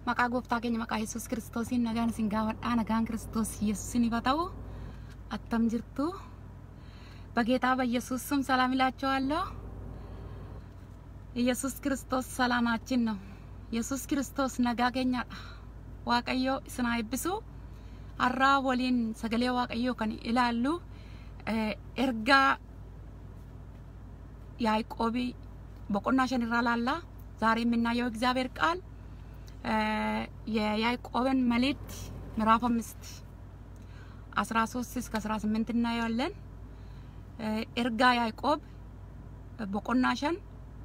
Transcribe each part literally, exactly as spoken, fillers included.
Maqaa gooftaa keenya maqaa Yesuus Kiristoosiin nagaan isin gaafadhaa. Nagaan Kiristoos Yesuusin ifa ta'u attam jirtu በጌታ በኢየሱስ ስም ሰላም ይላችኋለሁ። ኢየሱስ ክርስቶስ ሰላማችን ነው። ኢየሱስ ክርስቶስ ነጋገኛዳ ዋቀዮ ስና ይብሱ አራ ወሊን ሰገሌ ዋቀዮ ከን ይላሉ ኤርጋ ያዕቆብ በቆና ሸንራላላ ዛሬ የምናየው እግዚአብሔር ቃል የያዕቆብን መልእክት ምዕራፍ አምስት አስራ ሶስት እስከ አስራ ስምንት እናያለን። ኤርጋ ያዕቆብ በቆና ሸን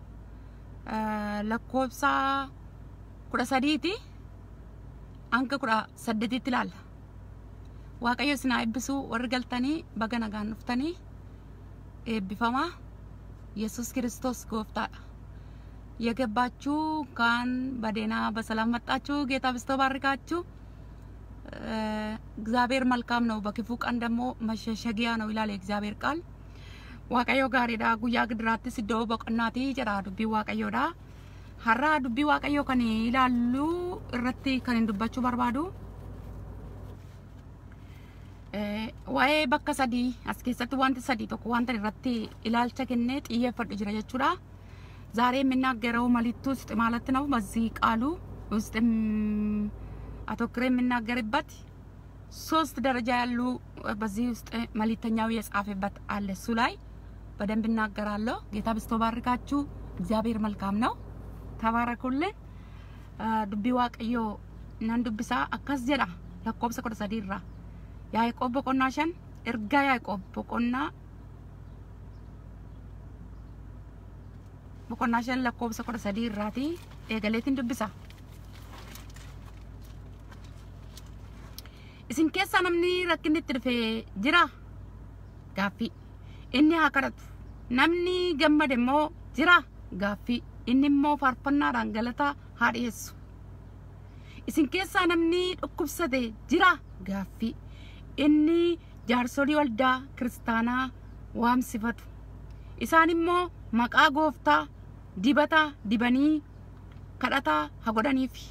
ለኮብሳ ኩራ ሰዲቲ አንከ ኩራ ሰደቲ ትላል ዋቀዮ ስና ይብሱ ወርገልተኒ በገነጋን ፍተኒ ኤቢፈማ ኢየሱስ ክርስቶስ ጎፍታ የገባችሁ ካን በደና በሰላም መጣችሁ። ጌታ በስቶ ባርካችሁ። እግዚአብሔር መልካም ነው፣ በክፉ ቀን ደግሞ መሸሸጊያ ነው ይላል እግዚአብሔር ቃል። ዋቀዮ ጋሪዳ ጉያ ግድራት ሲደው በቀናቲ ጀራ ዱቢ ዋቀዮዳ ሀራ ዱቢ ዋቀዮ ከኔ ይላሉ እረቲ ከኔ እንዱባችሁ በርባዱ ዋይ በከሰዲ አስከሰት ዋንተ ሰዲ ተቆ ዋንተ ረቲ ኢላልቸ ከኔ ጥየፈድ ጅራ የቹዳ ዛሬ የምናገረው መልእክት ውስጥ ማለት ነው። በዚህ ቃሉ ውስጥ አተኩሬ የምናገርበት ሶስት ደረጃ ያሉ በዚህ ውስጥ መልእክተኛው የጻፈበት አለ። እሱ ላይ በደንብ እናገራለሁ። ጌታ በስቶ ባርካችሁ። እግዚአብሔር መልካም ነው። ተባረኩልኝ። ዱቢ ዋቀዮ እናን ዱብሳ አካስ ጀዳ ለቆብሰ ቆደ ሰዲራ ያዕቆብ በቆናሸን እርጋ ያዕቆብ በቆና በቆናሸን ለቆብሰ ቆደ ሰዲራቲ ኤገሌቲን ዱብሳ isin keessa namni rakkinnitti dhufe jira gaaffii inni haa kadhatu. Namni gammade immoo jira gaaffii inni immoo faarfannaadhaan galataa haa dhiyeessu. Isin keessa namni dhukkubsate jira gaaffii inni jaarsolii waldaa kiristaanaa waamsifatu. Isaan immoo maqaa gooftaa dibata dibanii kadhataa haa godhaniifi.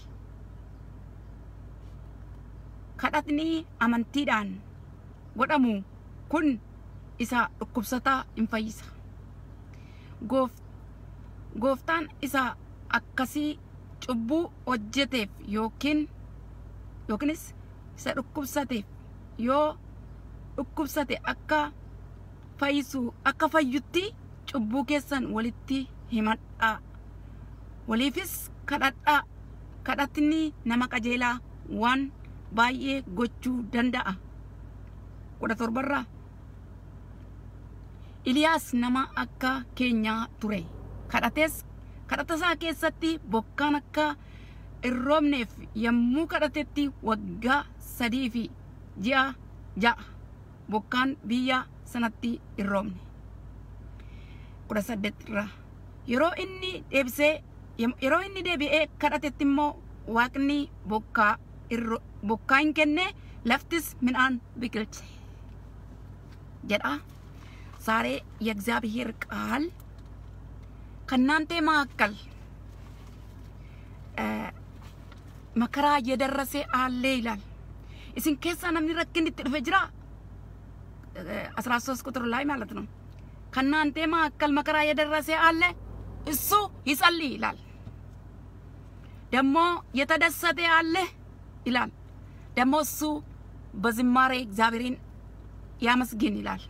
kadhatni amantiidhaan godhamu kun isa dhukkubsataa hin fayyisa. Goof gooftaan isa akkasii cubbuu hojjeteef yookiin yookiinis isa dhukkubsateef yoo dhukkubsate akka fayyisu akka fayyutti cubbuu keessan walitti himadhaa. Waliifis kadhadhaa. Kadhatni nama qajeelaa waan baay'ee gochuu danda'a. Kudha torbarraa Iliyaas nama akka keenyaa ture. Kadhates kadhatasaa keessatti bokkaan akka irroomneef yommuu kadhatetti waggaa sadii fi ji'a ja'a bokkaan biyya sanatti irroomne. Kudha saddeetirraa yeroo inni deebisee yeroo inni deebi'ee kadhatetti immoo waaqni bokkaa irro bokkaan kenne laftis midhaan biqilche jedha። ዛሬ የእግዚአብሔር ቃል ከናንተ መካከል መከራ እየደረሰ አለ ይላል። እሲን ከሳ namni rakkinnitti dhufe jira አስራ ሶስት ቁጥር ላይ ማለት ነው። ከናንተ መካከል መከራ እየደረሰ አለ እሱ ይጸልይ ይላል። ደግሞ የተደሰተ አለ ይላል። ደግሞ እሱ በዝማሬ እግዚአብሔርን ያመስግን ይላል።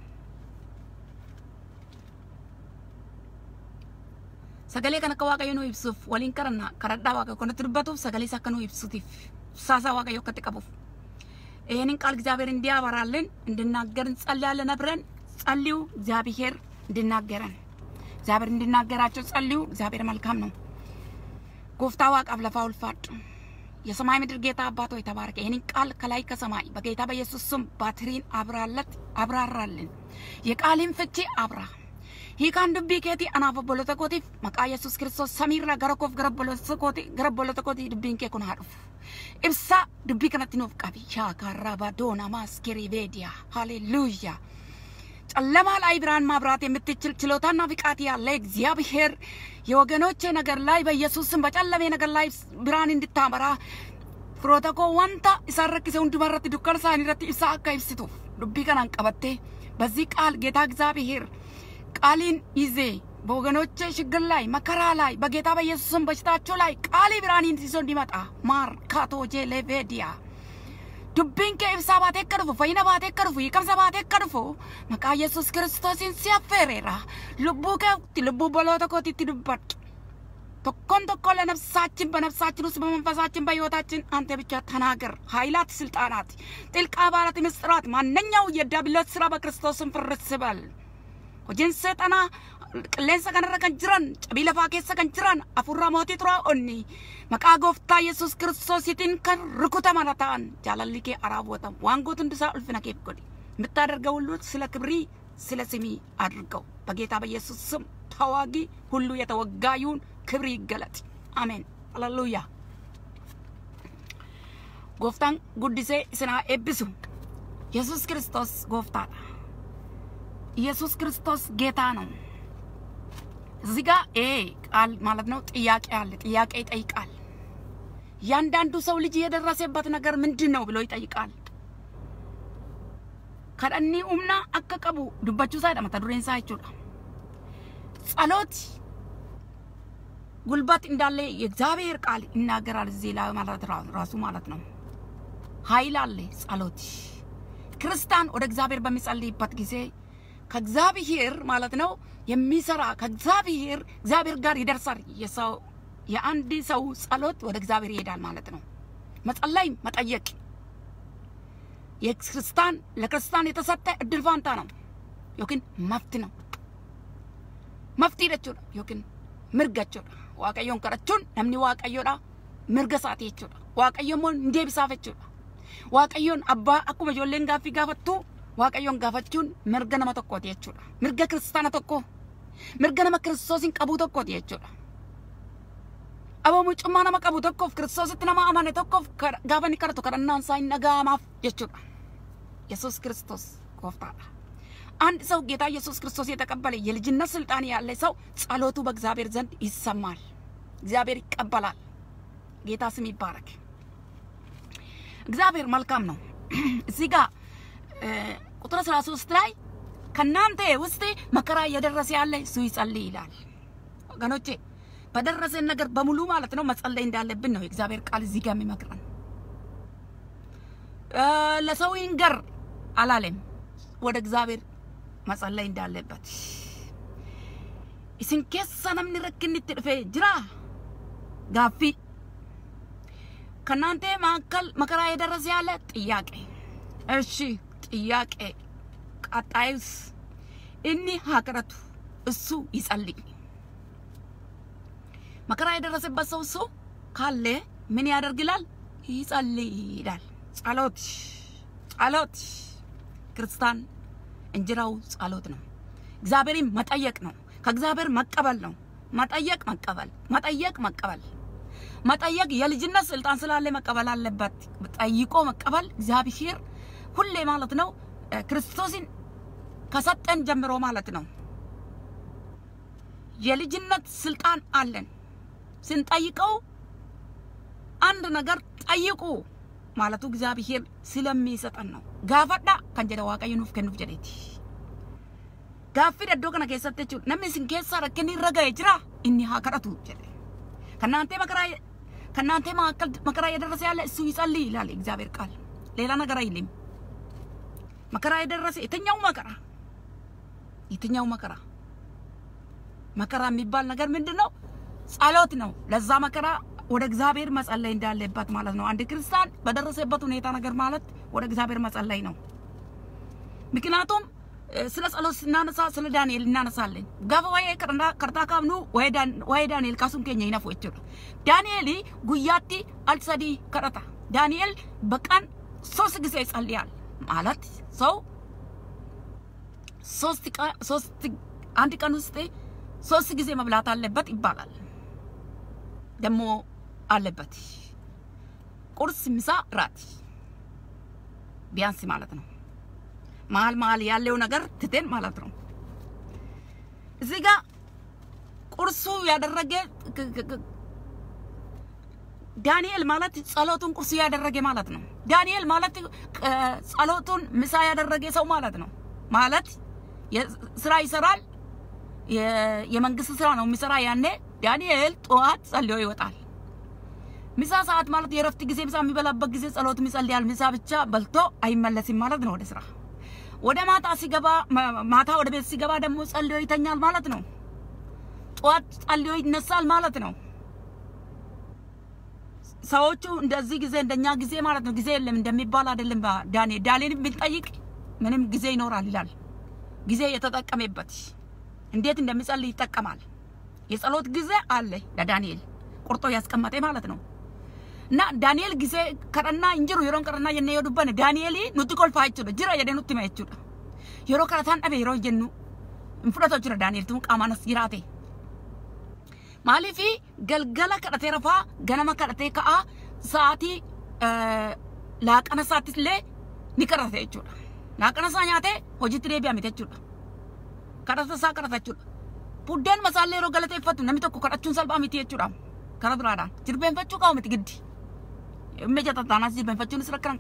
ሰገሌ ከነከ ዋቀዮ ነው ይብሱፍ ወሊን ከረና ከረዳ ዋቀዮ ኮነት ድበቱ ሰገሌ ሰከኑ ይብሱቲፍ ሳሳ ዋቀዮ ከተቀቡፍ ይሄንን ቃል እግዚአብሔር እንዲያበራልን እንድናገር እንጸልያለን። አብረን ጸልዩ። እግዚአብሔር እንድናገረን እግዚአብሔር እንድናገራቸው ጸልዩ። እግዚአብሔር መልካም ነው። ጎፍታ ዋቃፍ ለፋውል ፋጥ የሰማይ ምድር ጌታ አባቶ የተባረከ ይሄንን ቃል ከላይ ከሰማይ በጌታ በኢየሱስ ስም ባትሪን አብራለት አብራራልን። የቃልን ፍቺ አብራ ሂካን ዱቢ ከቲ አናፈ ቦሎተኮቲፍ መቃ ኢየሱስ ክርስቶስ ሰሚራ ገረኮፍ ገረቦሎተኮቲ ገረቦሎተኮቲ ዱቢን ከኩን አርፍ ኢብሳ ዱቢ ከነቲ ኖፍ ቀቢ ሻካራባ ዶና ማስከሪ ቬዲያ ሃሌሉያ ጨለማ ላይ ብርሃን ማብራት የምትችል ችሎታና ብቃት ያለ እግዚአብሔር የወገኖቼ ነገር ላይ በኢየሱስም በጨለሜ ነገር ላይ ብርሃን እንድታበራ ፍሮተኮ ዋንታ ይሳረክሰው እንድመረት ዱከል ሳኒረት ኢብሳ አካይብስቱ ዱቢ ከናን ቀበቴ በዚህ ቃል ጌታ እግዚአብሔር ቃሊን ይዜ በወገኖቼ ችግር ላይ መከራ ላይ በጌታ በኢየሱስም በሽታቸው ላይ ቃሊ ብርሃን እንዲዞ እንዲመጣ ማር ካቶጄ ሌቬዲያ ዱብን ከኢብሳ ባቴ ከርፉ ፈይና ባቴ ከርፉ ይከምሳ ባቴ ከርፉ መቃ ኢየሱስ ክርስቶስን ሲያፈሬራ ልቡ ከቲ ልቡ በሎተኮ ትትዱበት ተኮን ተኮለ ነፍሳችን በነፍሳችን ውስጥ በመንፈሳችን በህይወታችን አንተ ብቻ ተናገር ኃይላት ስልጣናት ጥልቅ አባላት ምስጥራት ማንኛው የዲያብሎስ ስራ በክርስቶስም ፍርስበል ወጀን ሰይጣና ቅሌንሰ ከነረ ከንጅራን ጨቢለ ፋኬሰ ከንጅራን አፉራ ሞቲ ጥራ ኦኒ መቃ ጎፍታ ኢየሱስ ክርስቶስ ይትን ከርኩተ ማናታን ጃላልኬ አራቦታ ዋንጎት እንድሳ አልፈና ከብቆዲ ምታደርገው ሁሉ ስለ ክብሪ ስለ ስሚ አድርገው በጌታ በኢየሱስ ስም ታዋጊ ሁሉ የተወጋዩን ክብሪ ይገለጥ አሜን ሃሌሉያ ጎፍታን ጉዲሴ ስና ኤብሱ ኢየሱስ ክርስቶስ ጎፍታ ኢየሱስ ክርስቶስ ጌታ ነው እዚህ ጋር ኤ ቃል ማለት ነው ጥያቄ አለ ጥያቄ ይጠይቃል ያንዳንዱ ሰው ልጅ የደረሰበት ነገር ምንድነው ብሎ ይጠይቃል ከዳኒ ኡምና አከቀቡ ዱባቹ ሳይዳ መታዱሬን ሳይቹላ ጸሎት ጉልበት እንዳለ የእግዚአብሔር ቃል ይናገራል እዚህ ላይ ማለት ራሱ ማለት ነው ኃይል አለ ጸሎት ክርስቲያን ወደ እግዚአብሔር በሚጸልይበት ጊዜ ከእግዚአብሔር ማለት ነው የሚሰራ ከእግዚአብሔር እግዚአብሔር ጋር ይደርሳል የሰው የአንድ ሰው ጸሎት ወደ እግዚአብሔር ይሄዳል ማለት ነው መጸለይ መጠየቅ የክርስቲያን ለክርስቲያን የተሰጠ እድል ፋንታ ነው ይሁን መፍት ነው መፍት ይደችው ይሁን ምርጋቸው ዋቀዮን ከረቹን ነምኒ ዋቀዮዳ ምርገሳት ይችላል ዋቀዮሞን እንዴ ቢሳፈችው ዋቀዮን አባ አኩመ ጆሌን ጋፊ ጋፈቱ ዋቀዮን ጋፈቹን ምርገነማ ተቆት ይችላል ምርገ ክርስቲያና ተቆ ምርገነማ ክርስቶስን ቀቡ ተቆት ይችላል አቦ ሙጭማና መቀቡ ተቆ ክርስቶስን ማአማነ ተቆ ጋፈኒ ከረቱ ከረናን ሳይነጋማፍ ይችላል ኢየሱስ ክርስቶስ ኮፍታ አንድ ሰው ጌታ ኢየሱስ ክርስቶስ የተቀበለ የልጅነት ስልጣን ያለ ሰው ጸሎቱ በእግዚአብሔር ዘንድ ይሰማል እግዚአብሔር ይቀበላል ጌታ ስም ይባረክ እግዚአብሔር መልካም ነው እዚህ ጋር ቁጥር አስራ ሶስት ላይ ከናንተ ውስጥ መከራ እየደረሰ ያለ እሱ ይጸልይ ይላል ወገኖቼ በደረሰን ነገር በሙሉ ማለት ነው መጸለይ እንዳለብን ነው እግዚአብሔር ቃል እዚህ ጋር የሚመክረን ለሰው ይንገር አላለም ወደ እግዚአብሔር መጸለይ እንዳለበት እስን ከሰነም ንረክን ትድፈ ጅራ ጋፊ ከናንተ ማከል መከራ የደረሰ ያለ ጥያቄ እሺ ጥያቄ ቀጣይስ እኒ ሀከረቱ እሱ ይጸልይ መከራ የደረሰበት ሰው እሱ ካለ ምን ያደርግላል ይጸልይ ይላል ጸሎት ጸሎት ክርስቲያን እንጀራው ጸሎት ነው እግዚአብሔርን መጠየቅ ነው ከእግዚአብሔር መቀበል ነው መጠየቅ መቀበል መጠየቅ መቀበል መጠየቅ የልጅነት ስልጣን ስላለ መቀበል አለበት ጠይቆ መቀበል እግዚአብሔር ሁሌ ማለት ነው ክርስቶስን ከሰጠን ጀምሮ ማለት ነው የልጅነት ስልጣን አለን ስንጠይቀው አንድ ነገር ጠይቁ ማለቱ እግዚአብሔር ስለሚሰጠን ነው ጋፈዳ ከንጀደ ዋቀዩኑፍ ከኑፍ ጀዴቲ ጋፊ ደዶ ከነ ከሰተቹ ነምስን ከሳ ረከኒ ረጋ ይጅራ እኒ ሀከረቱ ጀደ ከናንተ መከራ ከናንተ ማከል መከራ የደረሰ ያለ እሱ ይጸልይ ይላል እግዚአብሔር ቃል ሌላ ነገር አይልም መከራ የደረሰ የተኛው መከራ የተኛው መከራ መከራ የሚባል ነገር ምንድነው ጸሎት ነው ለዛ መከራ ወደ እግዚአብሔር መጸለይ እንዳለበት ማለት ነው አንድ ክርስቲያን በደረሰበት ሁኔታ ነገር ማለት ወደ እግዚአብሔር መጸለይ ነው ምክንያቱም ስለ ጸሎት እናነሳ ስለ ዳንኤል እናነሳለን ጋፋዋይ ከርና ከርታካምኑ ወይዳን ወይዳንኤል ካሱም ከኛ ይነፎ ይችላል ዳንኤል ጉያቲ አልሰዲ ከረታ ዳንኤል በቀን ሶስት ጊዜ ይጸልያል ማለት ሰው ሶስት ሶስት አንድ ቀን ውስጥ ሶስት ጊዜ መብላት አለበት ይባላል ደሞ አለበት ቁርስ ምሳ ራት ቢያንስ ማለት ነው መሀል መሀል ያለው ነገር ትተን ማለት ነው። እዚህ ጋር ቁርሱ ያደረገ ዳንኤል ማለት ጸሎቱን ቁርሱ ያደረገ ማለት ነው። ዳንኤል ማለት ጸሎቱን ምሳ ያደረገ ሰው ማለት ነው። ማለት ስራ ይሰራል፣ የመንግስት ስራ ነው የሚሰራ። ያኔ ዳንኤል ጠዋት ጸልዮ ይወጣል። ምሳ ሰዓት ማለት የረፍት ጊዜ ምሳ የሚበላበት ጊዜ ጸሎት ይጸልያል። ምሳ ብቻ በልቶ አይመለስም ማለት ነው ወደ ስራ። ወደ ማታ ሲገባ ማታ ወደ ቤት ሲገባ ደግሞ ጸልዮ ይተኛል ማለት ነው። ጠዋት ጸልዮ ይነሳል ማለት ነው። ሰዎቹ እንደዚህ ጊዜ እንደኛ ጊዜ ማለት ነው ጊዜ የለም እንደሚባል አይደለም። ዳንኤል ዳንኤል ቢጠይቅ ምንም ጊዜ ይኖራል ይላል። ጊዜ የተጠቀመበት እንዴት እንደሚጸልይ ይጠቀማል። የጸሎት ጊዜ አለ ለዳንኤል ቁርጦ ያስቀመጠ ማለት ነው። እና ዳንኤል ጊዜ ከረና እንጅሩ የሮን ከረና የነ ይወዱበን ዳንኤል ኑቲ ኮልፋይቹ ጅራ የደኑት ማይቹ የሮ ከራታን አበ የሮ ጀኑ እንፍረቶቹ ዳንኤል ቱም ቃማነስ ይራቴ ማሊፊ ገልገላ ከረቴ ረፋ ገነማ ከረቴ ከአ ሳቲ ላቀነሳት ለ ንከረቴ ይቹ ላቀነሳ ኛቴ ሆጂት ዴቢያ ሚተቹ ከረተሳ ከረተቹ ቡደን መሳሌ ሮ ገለቴ ፈቱ ነሚተኩ ከረቹን ሰልባ ሚት ይቹ ከረብራዳ ጅርቤን ፈቹ ቃው ሚት ግዲ እመጀታ ታናሲ በፈቹን ስረከረን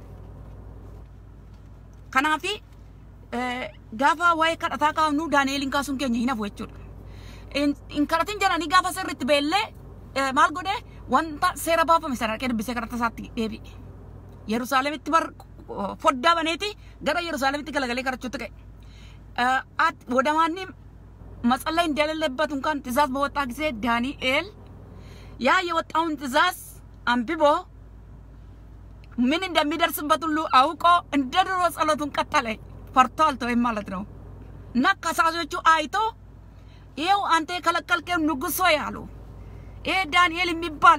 ከናፊ ጋፋ ዋይ ከረታ ካኑ ዳንኤልን ካሱን ከኝ ይነፉ ይቹ in karatin jarani gafa serrit belle mal gode wanta sera bafa misara ked bise karata satti debi Yerusalem itti bar fodda baneti gara Yerusalem itti galagale karachut kay at wodamani matsalla indalelebat unkan tizaz bawata gise Daniel ya የወጣውን ትዛዝ አንብቦ ምን እንደሚደርስበት ሁሉ አውቆ እንደድሮ ጸሎቱን ቀጠለ። ፈርቷል ተወይ ማለት ነው። እና ከሳሾቹ አይቶ ይሄው አንተ ከለከልከው ንጉስ ሆይ አሉ። ይሄ ዳንኤል የሚባል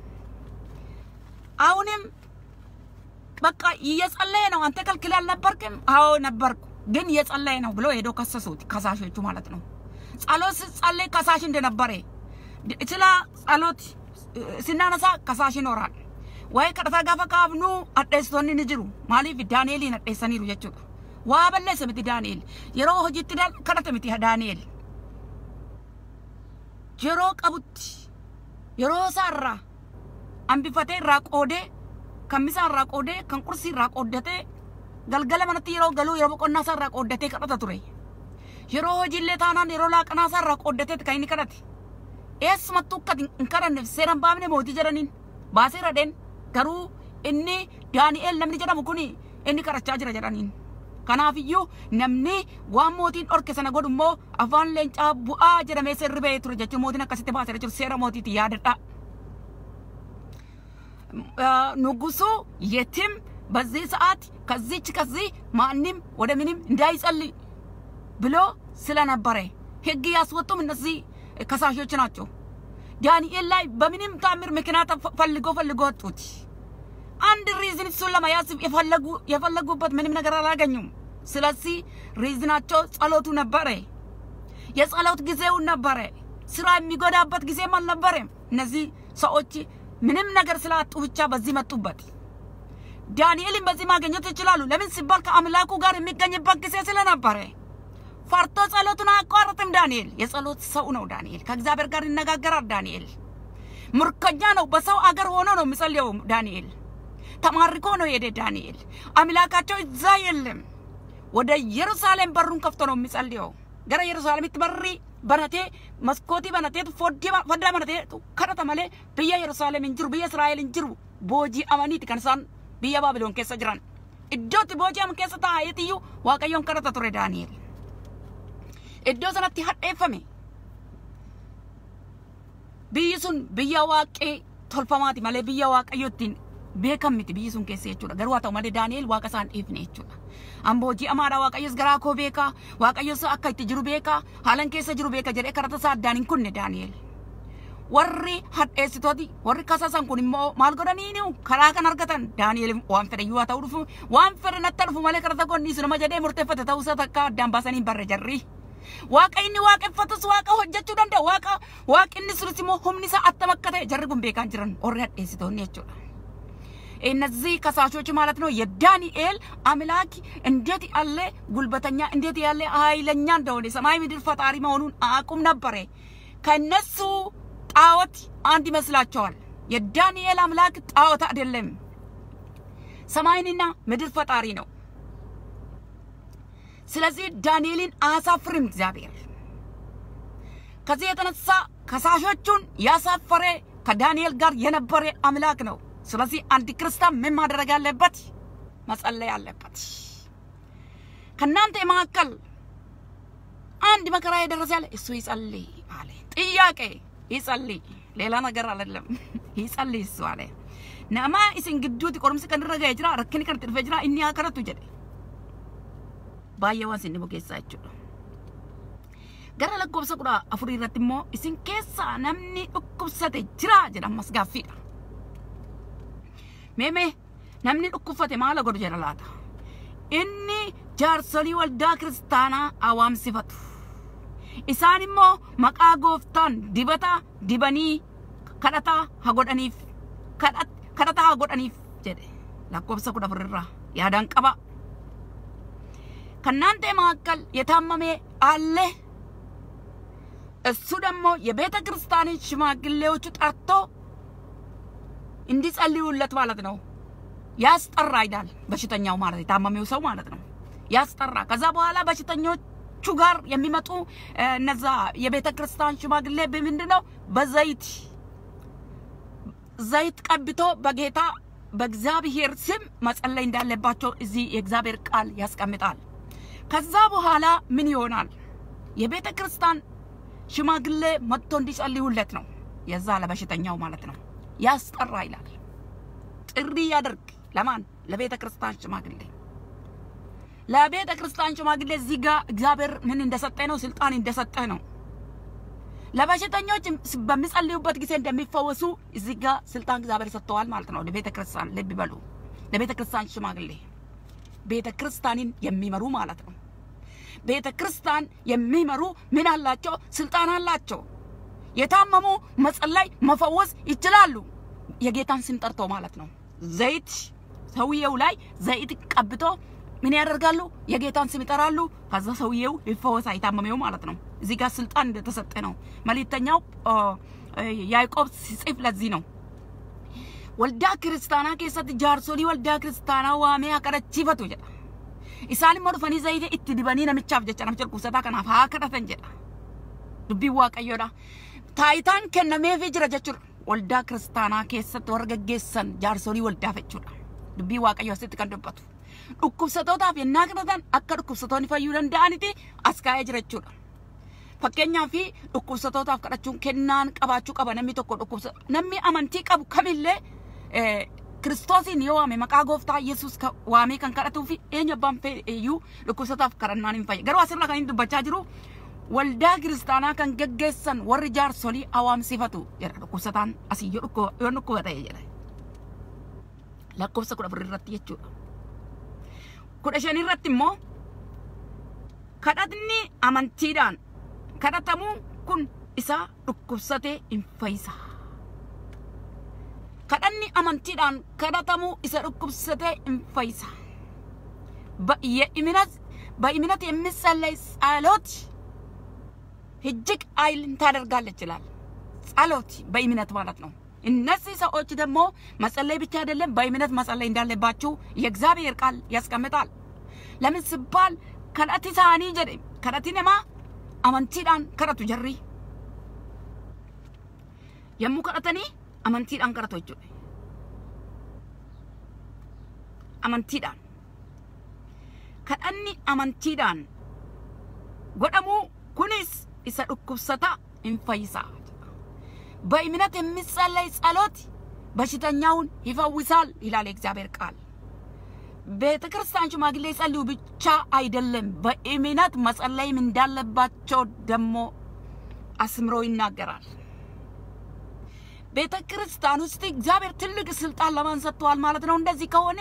አሁንም በቃ እየጸለየ ነው። አንተ ከልክል አልነበርክም? አዎ ነበርኩ፣ ግን እየጸለየ ነው ብሎ ሄዶ ከሰሱት ከሳሾቹ ማለት ነው። ጸሎት ጸለይ ከሳሽ እንደነበረ እችላ ጸሎት ሲናነሳ ከሳሽ ይኖራል ወይ ከደታ ጋፋ ካብኑ አደስቶን ንጅሩ ማሊፍ ዳንኤልን አደሰኒሩ የቹ ዋበለሰ ምት ዳንኤል የሮ ሆጂት ዳል ከደተ ምት ዳንኤል ጀሮ ቀቡት የሮ ሳራ አንቢፈቴ ራቆዴ ከሚሳ ራቆዴ ከንቁርሲ ራቆደቴ ገልገለ ማለት የሮ ገሉ የሮ ቆና ሳራ ቆደቴ ከደተ ቱሬ የሮ ሆጂሌ ታናን የሮ ላቀና ሳራ ቆደቴ ከይኒ ከደቴ es matukkat inkaran seran baamne moti jaranin baasira den garu inni Daniel namni jedhamu kuni inni karachaa jira jedhanin kanaafiyyuu namni waan mootiin orke sana godhummoo afaan leencaa bu'aa jedhamee sirri ba'ee ture jechuun mootiin akkasitti baasee jechuun seera mootiiti yaadadha. ንጉሱ የትም በዚህ ሰዓት ከዚች ከዚህ ማንም ወደ ምንም እንዳይጸልይ ብሎ ስለነበረ ህግ ያስወጡም እነዚህ ከሳሾች ናቸው። ዳንኤል ላይ በምንም ታምር ምክንያት ፈልጎ ፈልጎ ወጡት። አንድ ሪዝን እሱን ለማያዝ የፈለጉ የፈለጉበት ምንም ነገር አላገኙም። ስለዚህ ሪዝናቸው ጸሎቱ ነበረ። የጸሎት ጊዜው ነበረ። ስራ የሚጎዳበት ጊዜም አልነበረም። እነዚህ ሰዎች ምንም ነገር ስላጡ ብቻ በዚህ መጡበት። ዳንኤልን በዚህ ማግኘት ይችላሉ። ለምን ሲባል ከአምላኩ ጋር የሚገኝበት ጊዜ ስለነበረ ፈርቶ ጸሎቱን አቋርጥም። ዳንኤል የጸሎት ሰው ነው። ዳንኤል ከእግዚአብሔር ጋር ይነጋገራል። ዳንኤል ምርኮኛ ነው። በሰው አገር ሆኖ ነው የሚጸልየው። ዳንኤል ተማርኮ ነው የሄደ። ዳንኤል አምላካቸው እዛ የለም። ወደ ኢየሩሳሌም በሩን ከፍቶ ነው የሚጸልየው። ገረ ኢየሩሳሌም ትበሪ በነቴ መስኮቲ በነቴ ፎዲ ፈዳ በነቴ ከረተ ማለ በየ ኢየሩሳሌም እንጅሩ በየ እስራኤል እንጅሩ ቦጂ አማኒት ከንሳን በየ ባቢሎን ከሰ ጅራን እዶት ቦጂ አም ከሰ ታየትዩ ዋቀዮን ከረተ ቱሬ ዳንኤል እዶ ሰነቲ ሀደፈሜ ቢይሱን ቢያ ዋቄ ቶልፋማቲ ማለ ቢያ ዋቀዮቲን ቤከምቲ ቢይሱን ከሰ ይቹ ገሩ ዋታው ማለ ዳንኤል ዋቀሳን ኢፍኔ ይቹ አምቦጂ አማራ ዋቀዮስ ገራ ኮ ቤካ ዋቀዮስ አካይት ጅሩ ቤካ ሃለን ከሰ ጅሩ ቤካ ጀሬ ከረተ ሳዳኒን ኩን ዳንኤል ወሪ ሀደስቶቲ ወሪ ካሳሳን ኩን ሞ ማልጎዳኒ ነው ከራ ከን አርገተን ዳንኤል ዋን ፈደ ይዋታው ዱፉ ዋን ፈደ ነተልፉ ማለ ከረተ ኮን ይስነ ማጀዴ ሙርተፈተ ተውሰ ተካ ዳምባሰኒ በረጀሪ ዋቀይኒ ዋቀፈተስ ዋቀ ሆጀቹ ደንደ ዋቀ ዋቅኒ ስሩሲሞ ሁምኒሳ አተመከተ ጀርጉም ቤካን ጅረን ኦሬ ሀደስቶኒ ያቹ እነዚህ ከሳሾች ማለት ነው የዳንኤል አምላክ እንዴት ያለ ጉልበተኛ እንዴት ያለ ኃይለኛ እንደሆነ ሰማይ ምድር ፈጣሪ መሆኑን አቁም ነበር ከነሱ ጣዖት አንድ ይመስላቸዋል የዳንኤል አምላክ ጣዖት አይደለም ሰማይንና ምድር ፈጣሪ ነው ስለዚህ ዳንኤልን አሳፍርም እግዚአብሔር ከዚህ የተነሳ ከሳሾቹን ያሳፈረ ከዳንኤል ጋር የነበረ አምላክ ነው ስለዚህ አንድ ክርስቲያን ምን ማድረግ አለበት መጸለይ አለበት ከናንተ መካከል አንድ መከራ የደረሰለ እሱ ይጸልይ አለ ጥያቄ ይጸልይ ሌላ ነገር አይደለም ይጸልይ እሱ አለ ነማ እስን ግዱት ቆርምስ ከንረጋ ይጅራ ረክኒ ከርት ፈጅራ እኛ ከረቱ ጀደ ባየዋን ሲንቦ ከሳችሁ ገራ ለቆብሰ ቁራ አፍሪ ረትሞ እስን ከሳ ነምኒ ዱኩሰተ ጅራ ጀዳ መስጋፊዳ ሜሜ ነምኒ ዱኩፈተ ማለ ጎድ ጀራላታ እኒ ጃርሶሊ ወልዳ ክርስቲያና አዋም ሲፈቱ ኢሳኒሞ መቃ ጎፍታን ዲበታ ዲበኒ ከዳታ ሀጎዳኒፍ ከዳት ከዳታ ሀጎዳኒፍ ጀደ ለቆብሰ ቁራ ፍርራ ያዳን ቀባ ከናንተ መካከል የታመመ አለ እሱ ደግሞ የቤተ ክርስቲያን ሽማግሌዎች ጠርቶ እንዲጸልዩለት ማለት ነው ያስጠራ ይላል በሽተኛው ማለት የታመመው ሰው ማለት ነው ያስጠራ ከዛ በኋላ በሽተኞቹ ጋር የሚመጡ እነዛ የቤተ ክርስቲያን ሽማግሌ በምንድነው በዘይት ዘይት ቀብቶ በጌታ በእግዚአብሔር ስም መጸለይ እንዳለባቸው እዚህ የእግዚአብሔር ቃል ያስቀምጣል ከዛ በኋላ ምን ይሆናል የቤተ ክርስቲያን ሽማግሌ መጥቶ እንዲጸልዩለት ነው የዛ ለበሽተኛው ማለት ነው ያስጠራ ይላል ጥሪ ያደርግ ለማን ለቤተ ክርስቲያን ሽማግሌ ለቤተ ክርስቲያን ሽማግሌ እዚህ ጋር እግዚአብሔር ምን እንደሰጠ ነው ስልጣን እንደሰጠ ነው ለበሽተኞች በሚጸልዩበት ጊዜ እንደሚፈወሱ እዚህ ጋር ስልጣን እግዚአብሔር ሰጥቷል ማለት ነው ለቤተ ክርስቲያን ልብ በሉ ለቤተ ክርስቲያን ሽማግሌ ቤተ ክርስቲያንን የሚመሩ ማለት ነው ቤተ ክርስቲያን የሚመሩ ምን አላቸው ስልጣን አላቸው የታመሙ መጸለይ መፈወስ ይችላሉ የጌታን ስም ጠርቶ ማለት ነው ዘይት ሰውየው ላይ ዘይት ቀብቶ ምን ያደርጋሉ የጌታን ስም ይጠራሉ ከዛ ሰውየው ይፈወስ አይታመመው ማለት ነው እዚህ ጋር ስልጣን እንደተሰጠ ነው መልእክተኛው ያዕቆብ ሲጽፍ ለዚህ ነው ወልዳ ክርስቲያና ከሰት ጃርሶሊ ወልዳ ክርስቲያና ዋሜ አቀረቺፈቱ ጀዳ ኢሳኒ ሞርፈኒ ዘይት ኢትዲባኒ ነምቻፍ ጀቻ ነምቸር ኩሰታ ከናፋ ከደፈን ጀዳ ዱቢ ዋቀዮዳ ታይታን ከነሜ ፊጅራ ጀቹር ወልዳ ክርስቲያና ከሰት ወርገጌሰን ጃርሶሊ ወልዳ ፈቹዳ ዱቢ ዋቀዮ ሰት ከንደበቱ ዱኩሰቶታፍ የናቅነታን አከ ዱኩሰቶኒ ፈዩ ደንዳኒቲ አስካየ ጅረቹዳ fakkeenya fi dhukkubsatootaaf kadhachuun kennaan qabaachuu qaba namni tokko dhukkubsa namni amantii qabu kamillee Kiristoosin yoo waame maqaa gooftaa Yesuus waamee kan kadhatuu fi eenyu abbaan fe'eeyyuu dhukkubsataaf kadhannaan hin fayya garuu asirraa kan inni dubbachaa jiru waldaa kiristaanaa kan geggeessan warri jaarsolii awaamsifatu jedha dhukkubsataan asii yoo dhukkuba ta'e jedha lakkoofsa kudha afur irratti jechuudha kudha shan irratti immoo kadhatni amantiidhaan kadhatamu kun isa dhukkubsate hin fayyisa kadhanni amantiidhaan kadhatamu isa dhukkubsate hin fayyisa በኢምነት በኢምነት የሚጸለይ ጸሎት እጅግ ኃይልን ታደርጋለች ይላል ጸሎት በኢምነት ማለት ነው እነዚህ ሰዎች ደግሞ መጸለይ ብቻ አይደለም በኢምነት መጸለይ እንዳለባቸው የእግዚአብሔር ቃል ያስቀምጣል ለምን ሲባል ከዳቲ ሳኒ ጀደ ከዳቲነማ amantiidhaan kadhatu jarri yemmuu kadhatanii amantiidhaan kadhatu jechuudha amantiidhaan kadhanni amantiidhaan godhamu kunis isa dhukkubsata hin fayyisa በእምነት የሚጸለይ ጸሎት በሽተኛውን ይፈውሳል ይላል የእግዚአብሔር ቃል ቤተክርስቲያን ሽማግሌ ጸልዩ ብቻ አይደለም በእምነት መጸለይም እንዳለባቸው ደሞ አስምሮ ይናገራል ቤተክርስቲያን ውስጥ እግዚአብሔር ትልቅ ስልጣን ለማን ሰጥቷል ማለት ነው እንደዚህ ከሆነ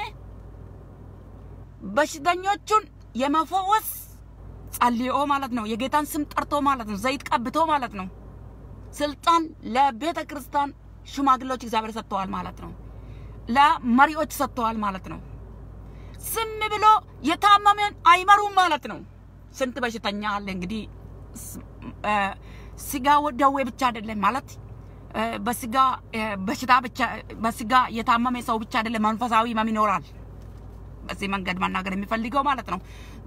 በሽተኞቹን የመፈወስ ጸልዮ ማለት ነው የጌታን ስም ጠርቶ ማለት ነው ዘይት ቀብቶ ማለት ነው ስልጣን ለቤተክርስቲያን ሽማግሌዎች እግዚአብሔር ሰጥቷል ማለት ነው ለመሪዎች ሰጥተዋል ማለት ነው። ዝም ብሎ የታመመን አይመሩም ማለት ነው። ስንት በሽተኛ አለ እንግዲህ ስጋ ደዌ ብቻ አይደለም ማለት በስጋ በሽታ ብቻ በስጋ የታመመ ሰው ብቻ አይደለም መንፈሳዊ ህመም ይኖራል። በዚህ መንገድ መናገር የሚፈልገው ማለት ነው።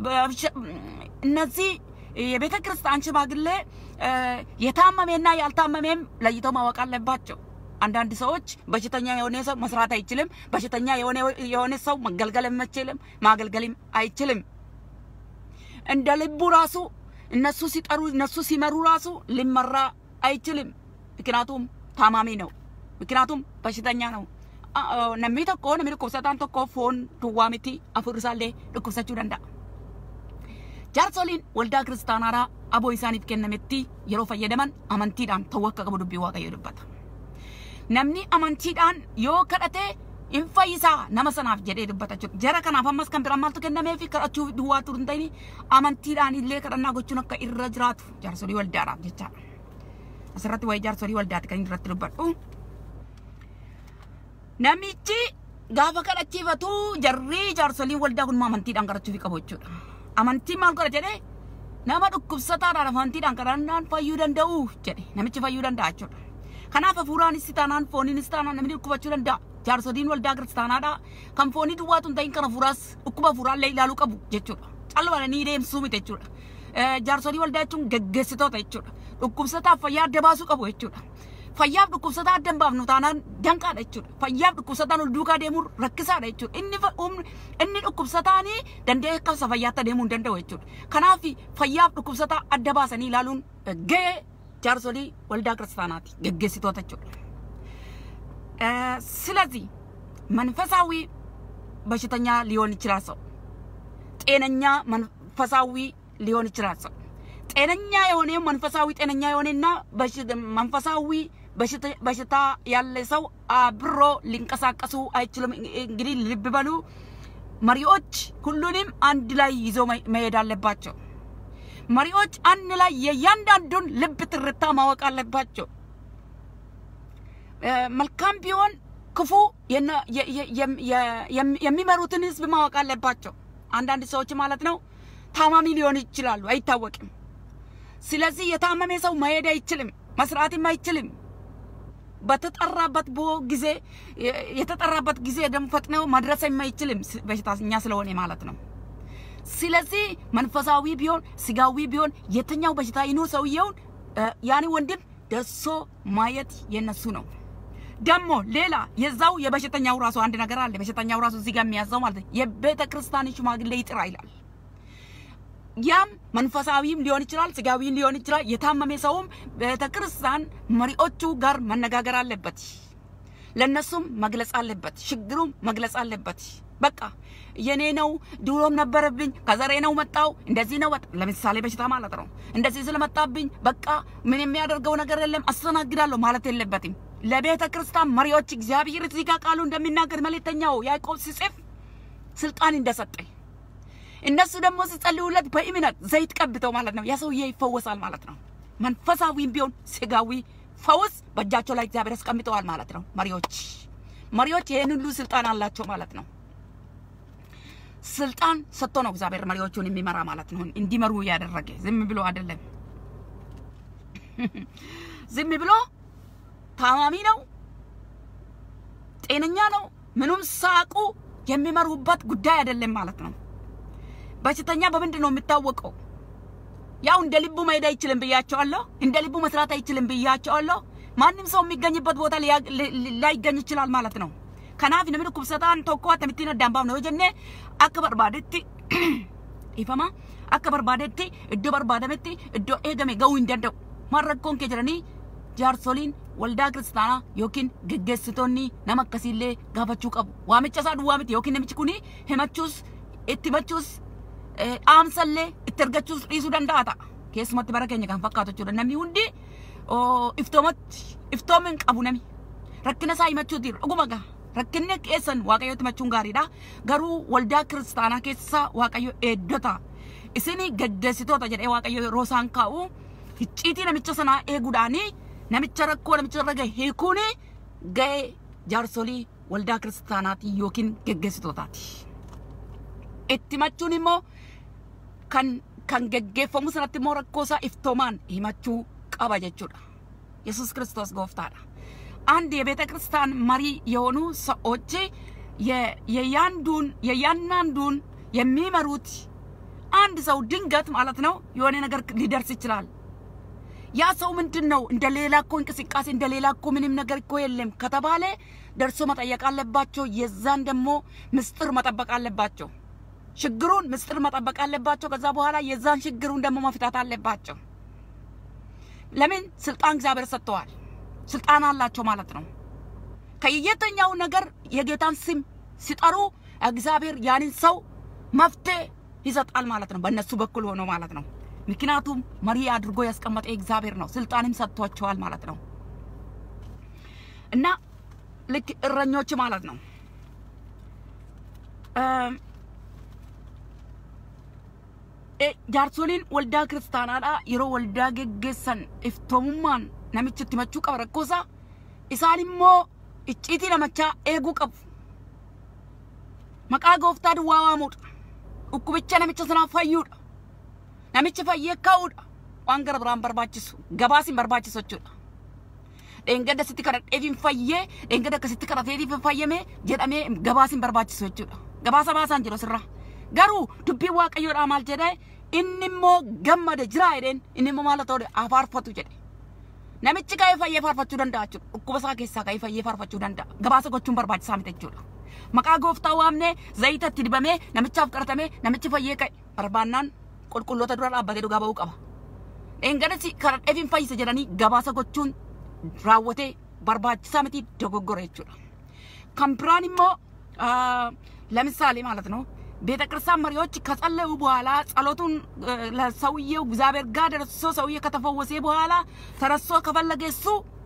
እነዚህ የቤተ ክርስቲያን ሽማግሌ የታመመና ያልታመመም ለይቶ ማወቅ አለባቸው። አንዳንድ ሰዎች በሽተኛ የሆነ ሰው መስራት አይችልም፣ በሽተኛ የሆነ የሆነ ሰው መገልገል አይችልም፣ ማገልገልም አይችልም። እንደ ልቡ ራሱ እነሱ ሲጠሩ እነሱ ሲመሩ ራሱ ሊመራ አይችልም። ምክንያቱም ታማሚ ነው፣ ምክንያቱም በሽተኛ ነው። ነሚ tokko nami dhukkubsataan tokko foon duwwaa miti afur isaallee dhukkubsachuu danda'a. Jaarsoliin waldaa kiristaanaadhaa aboo isaaniif kennametti yeroo fayyadaman amantiidhaan ta'uu akka qabu dubbii Waaqayyoo dubbata. Namni amantiidhaan yoo kadhate in fayyisaa nama sanaaf jedhee dubbata jechuudha. Jara kanaaf ammas kan biraan maaltu kennamee fi kadhachuu duwwaa turuu hin ta'in amantiidhaan illee kadhannaa gochuun akka irra jiraatu jaarsolii waldaadhaaf jechaadha. Asirratti waa'ee jaarsolii waldaati kan irratti dubbadhu. Namichi gaafa kadhachiifatu jarri jaarsolii waldaa kun amantiidhaan kadhachuuf qabu jechuudha. Amantiin maal godha jedhee nama dhukkubsataadhaan amantiidhaan kadhannaan fayyuu danda'u jedhe namichi fayyuu danda'a jechuudha. Kanaaf hafuuraanis taanaan fooniinis taanaan namni dhukkubachuu danda'a. Jaarsoliin waldaa kiristaanaadhaa kan foonii duwwaatu hin ta'in kan hafuuraas dhukkuba hafuuraallee ilaaluu qabu jechuudha. Callumadhanii deemsuu miti jechuudha. Jaarsolii waldaa jechuun geggeessitoota jechuudha. Dhukkubsataaf fayyaa adda baasuu qabu jechuudha. Fayyaaf dhukkubsataa adda hin baafnu taanaan danqaadha jechuudha. Fayyaaf dhukkubsataan ol duukaa deemuun rakkisaadha jechuudha. Inni inni dhukkubsataanii danda'ee akka fayyaatti deemuu hin danda'u jechuudha. Kanaaf fayyaaf dhukkubsataa adda baasanii ilaaluun gahee jaarsolii waldaa kiristaanaati geggeessitoota jechuudha. ስለዚህ መንፈሳዊ በሽተኛ ሊሆን ይችላል ሰው ጤነኛ መንፈሳዊ ሊሆን ይችላል ሰው ጤነኛ የሆነ መንፈሳዊ ጤነኛ የሆነና መንፈሳዊ በሽታ ያለ ሰው አብሮ ሊንቀሳቀሱ አይችልም። እንግዲህ ልብ በሉ መሪዎች ሁሉንም አንድ ላይ ይዞ መሄድ አለባቸው። መሪዎች አንድ ላይ የያንዳንዱን ልብ ትርታ ማወቅ አለባቸው። መልካም ቢሆን ክፉ የሚመሩትን ህዝብ ማወቅ አለባቸው። አንዳንድ ሰዎች ማለት ነው ታማሚ ሊሆን ይችላሉ አይታወቅም። ስለዚህ የታመመ ሰው መሄድ አይችልም፣ መስራትም አይችልም። በተጠራበት ጊዜ የተጠራበት ጊዜ ደግሞ ፈጥነው መድረስ አይችልም በሽታኛ ስለሆነ ማለት ነው። ስለዚህ መንፈሳዊ ቢሆን ስጋዊ ቢሆን የትኛው በሽታ ይኖር ሰውየው ያኔ ወንድም ደሶ ማየት የነሱ ነው። ደሞ ሌላ የዛው የበሽተኛው ራሱ አንድ ነገር አለ። በሽተኛው ራሱ እዚህ ጋር የሚያዘው ማለት ነው የቤተ ክርስቲያን ሽማግሌ ይጥራ ይላል። ያም መንፈሳዊም ሊሆን ይችላል፣ ስጋዊም ሊሆን ይችላል። የታመመ ሰውም ቤተ ክርስቲያን መሪዎቹ ጋር መነጋገር አለበት፣ ለነሱም መግለጽ አለበት፣ ችግሩም መግለጽ አለበት። በቃ የኔ ነው ድሮም ነበርብኝ ከዘሬ ነው መጣው እንደዚህ ነው ለምሳሌ በሽታ ማለት ነው እንደዚህ ስለመጣብኝ በቃ ምን የሚያደርገው ነገር የለም አስተናግዳለሁ ማለት የለበትም። ለቤተ ክርስቲያን መሪዎች እግዚአብሔር እዚህ ጋር ቃሉ እንደሚናገር መልእክተኛው ያዕቆብ ሲጽፍ ስልጣን እንደሰጠ እነሱ ደግሞ ሲጸልዩለት በእምነት ዘይት ቀብተው ማለት ነው ያ ሰውዬ ይፈወሳል ማለት ነው። መንፈሳዊም ቢሆን ስጋዊ ፈውስ በእጃቸው ላይ እግዚአብሔር አስቀምጠዋል ማለት ነው። መሪዎች መሪዎች ይሄን ሁሉ ስልጣን አላቸው ማለት ነው። ስልጣን ሰጥቶ ነው እግዚአብሔር መሪዎቹን የሚመራ ማለት ነው። እንዲመሩ ያደረገ ዝም ብሎ አይደለም። ዝም ብሎ ታማሚ ነው ጤነኛ ነው ምንም ሳቁ የሚመሩበት ጉዳይ አይደለም ማለት ነው። በሽተኛ በምንድን ነው የሚታወቀው? ያው እንደ ልቡ መሄድ አይችልም ብያቸዋለሁ፣ እንደ ልቡ መስራት አይችልም ብያቸዋለሁ። ማንንም ሰው የሚገኝበት ቦታ ላይገኝ ይችላል ማለት ነው። ከናፍ ነምን ኩብሰታን ቶኮ ተምቲነ ዳምባው ነው ጀነ አከበር ባደቲ ኢፈማ አከበር ባደቲ እዶ በርባደመቲ እዶ ኤገሜ ገው እንደደው ማረኮን ከጀረኒ ጃርሶሊን ወልዳ ክርስቲያና ዮኪን ገገስቶኒ ነመከሲሌ ጋፈቹ ቀቡ ዋመጨሳ ዱዋምት ዮኪን ነምጭኩኒ ህመቹስ እትመቹስ አምሰሌ እተርገቹስ ሪሱ ደንዳታ ከስመት በረከኝ kan fakkaatu jira namni hundi o iftomat iftomen qabu nami rakkina saa himachuu dir dhugumaga rakkinne keessan waaqayyooti machuun gaariidha. Garuu waldaa kiristaanaa keessa waaqayyo eeddota isini gaggeessitoota jedhee waaqayyo yeroo isaan kaa'u icciitii namicha sanaa eeguudhaani namicha rakkoo namicha irra gahe hiikuuni gahee jaarsolii waldaa kiristaanaati yookiin geggeessitootaati. Itti machuun immoo kan kan geggeeffamu sanatti immoo rakkoosaa iftoomaan himachuu qaba jechuudha. Yesus Krisቶስ gooftaadha. አንድ የቤተ ክርስቲያን መሪ የሆኑ ሰዎች የያንዱን የያንዳንዱን የሚመሩት አንድ ሰው ድንገት ማለት ነው የሆነ ነገር ሊደርስ ይችላል። ያ ሰው ምንድነው እንደሌላ እኮ እንቅስቃሴ እንደሌላ እኮ ምንም ነገር እኮ የለም ከተባለ ደርሶ መጠየቅ አለባቸው። የዛን ደግሞ ምስጢር መጠበቅ አለባቸው። ችግሩን ምስጢር መጠበቅ አለባቸው። ከዛ በኋላ የዛን ችግሩን ደግሞ መፍታት አለባቸው። ለምን ስልጣን እግዚአብሔር ሰጥቷል። ስልጣን አላቸው ማለት ነው። ከየተኛው ነገር የጌታን ስም ሲጠሩ እግዚአብሔር ያንን ሰው መፍትሄ ይሰጣል ማለት ነው። በእነሱ በኩል ሆኖ ማለት ነው። ምክንያቱም መሪ አድርጎ ያስቀመጠ እግዚአብሔር ነው። ስልጣንም ሰጥቷቸዋል ማለት ነው። እና ልክ እረኞች ማለት ነው። እ ጃርሶሊን ወልዳ ክርስቲያናዳ ይሮ ወልዳ ገገሰን ኢፍቶሙማን namichi timachuu qaba rakkoosa isaan immoo icciitii namachaa eeguu qabu. Maqaa gooftaa duwwaa waamuudha. Dhukkubicha namicha sanaa fayyuudha. Namichi fayyee ka'uudha. Waan gara biraan barbaachisu gabaasiin barbaachisu jechuudha. Dheengadda sitti kadhadheefiin fayyee dheengadda akkasitti kadhateetiif fayyame jedhamee gabaasiin barbaachisu jechuudha. Gabaasa baasaan jiru sirraa. Garuu dubbii waaqayyoodhaa maal jedhee inni immoo gammada jira jedheen inni immoo maal ta'uudha afaarfatu jedhe. Namichi ka'ee fayyee faarfachuu danda'a jechuudha. Dhukkuba isaa keessaa ka'ee fayyee faarfachuu danda'a. Gabaasa gochuun barbaachisaa miti jechuudha. Maqaa gooftaa waamnee zayita itti dibamee namichaaf qaratamee namichi fayyee ka'e barbaannaan qulqulloota dura dhaabbatee dhugaa ba'uu qaba. Dheengadda kadhadheefiin fayyisa jedhanii gabaasa gochuun raawwatee barbaachisaa miti dogoggora jechuudha. Kan biraan immoo ለምሳሌ ማለት ነው ቤተ ክርስቲያን መሪዎች ከጸለዩ በኋላ ጸሎቱን ለሰውየው እግዚአብሔር ጋር ደርሶ ሰውየው ከተፈወሰ በኋላ ተረሶ ከፈለገ እሱ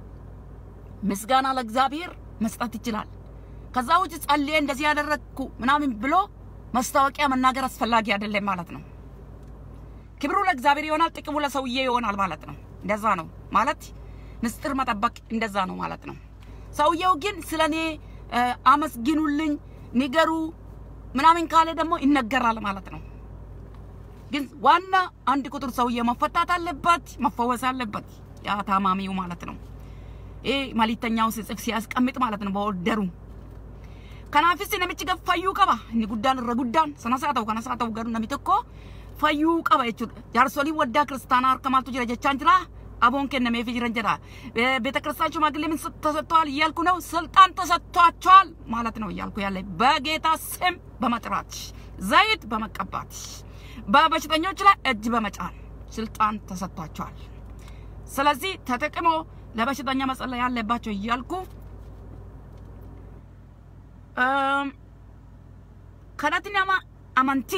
ምስጋና ለእግዚአብሔር መስጠት ይችላል። ከዛ ውጭ ጸልዬ እንደዚህ ያደረኩ ምናምን ብሎ ማስታወቂያ መናገር አስፈላጊ አይደለም ማለት ነው። ክብሩ ለእግዚአብሔር ይሆናል፣ ጥቅሙ ለሰውየው ይሆናል ማለት ነው። እንደዛ ነው ማለት ምስጢር መጠበቅ እንደዛ ነው ማለት ነው። ሰውየው ግን ስለኔ አመስግኑልኝ ንገሩ ምናምን ካለ ደግሞ ይነገራል ማለት ነው። ግን ዋና አንድ ቁጥር ሰውየው መፈታት አለበት፣ መፈወስ አለበት ያ ታማሚው ማለት ነው። ኤ ማሊተኛው ሲጽፍ ሲያስቀምጥ ማለት ነው በኦርደሩ ከናፊስ ነምጭ ገፍ ፈዩ ቀባ እኒ ጉዳን ረጉዳን ሰናሳታው ከናሳታው ገሩ ነሚተኮ ፈዩ ቀባ እቹ ጃርሶሊ ወዳ ክርስቲያና አርከማልቱ ጅራ ጀቻን ጅራ አቦን ከነሜ ፍጅረን ጅራ ቤተ ክርስቲያን ሽማግሌ ምን ተሰጥቷል ይያልኩ ነው። ስልጣን ተሰጥቷቸዋል ማለት ነው ይያልኩ ያለ በጌታ ስም በመጥራት ዘይት በመቀባት በበሽተኞች ላይ እጅ በመጫን ስልጣን ተሰጥቷቸዋል። ስለዚህ ተጠቅሞ ለበሽተኛ መጸለይ ያለባቸው ይያልኩ እም ከናትኛማ አማንቲ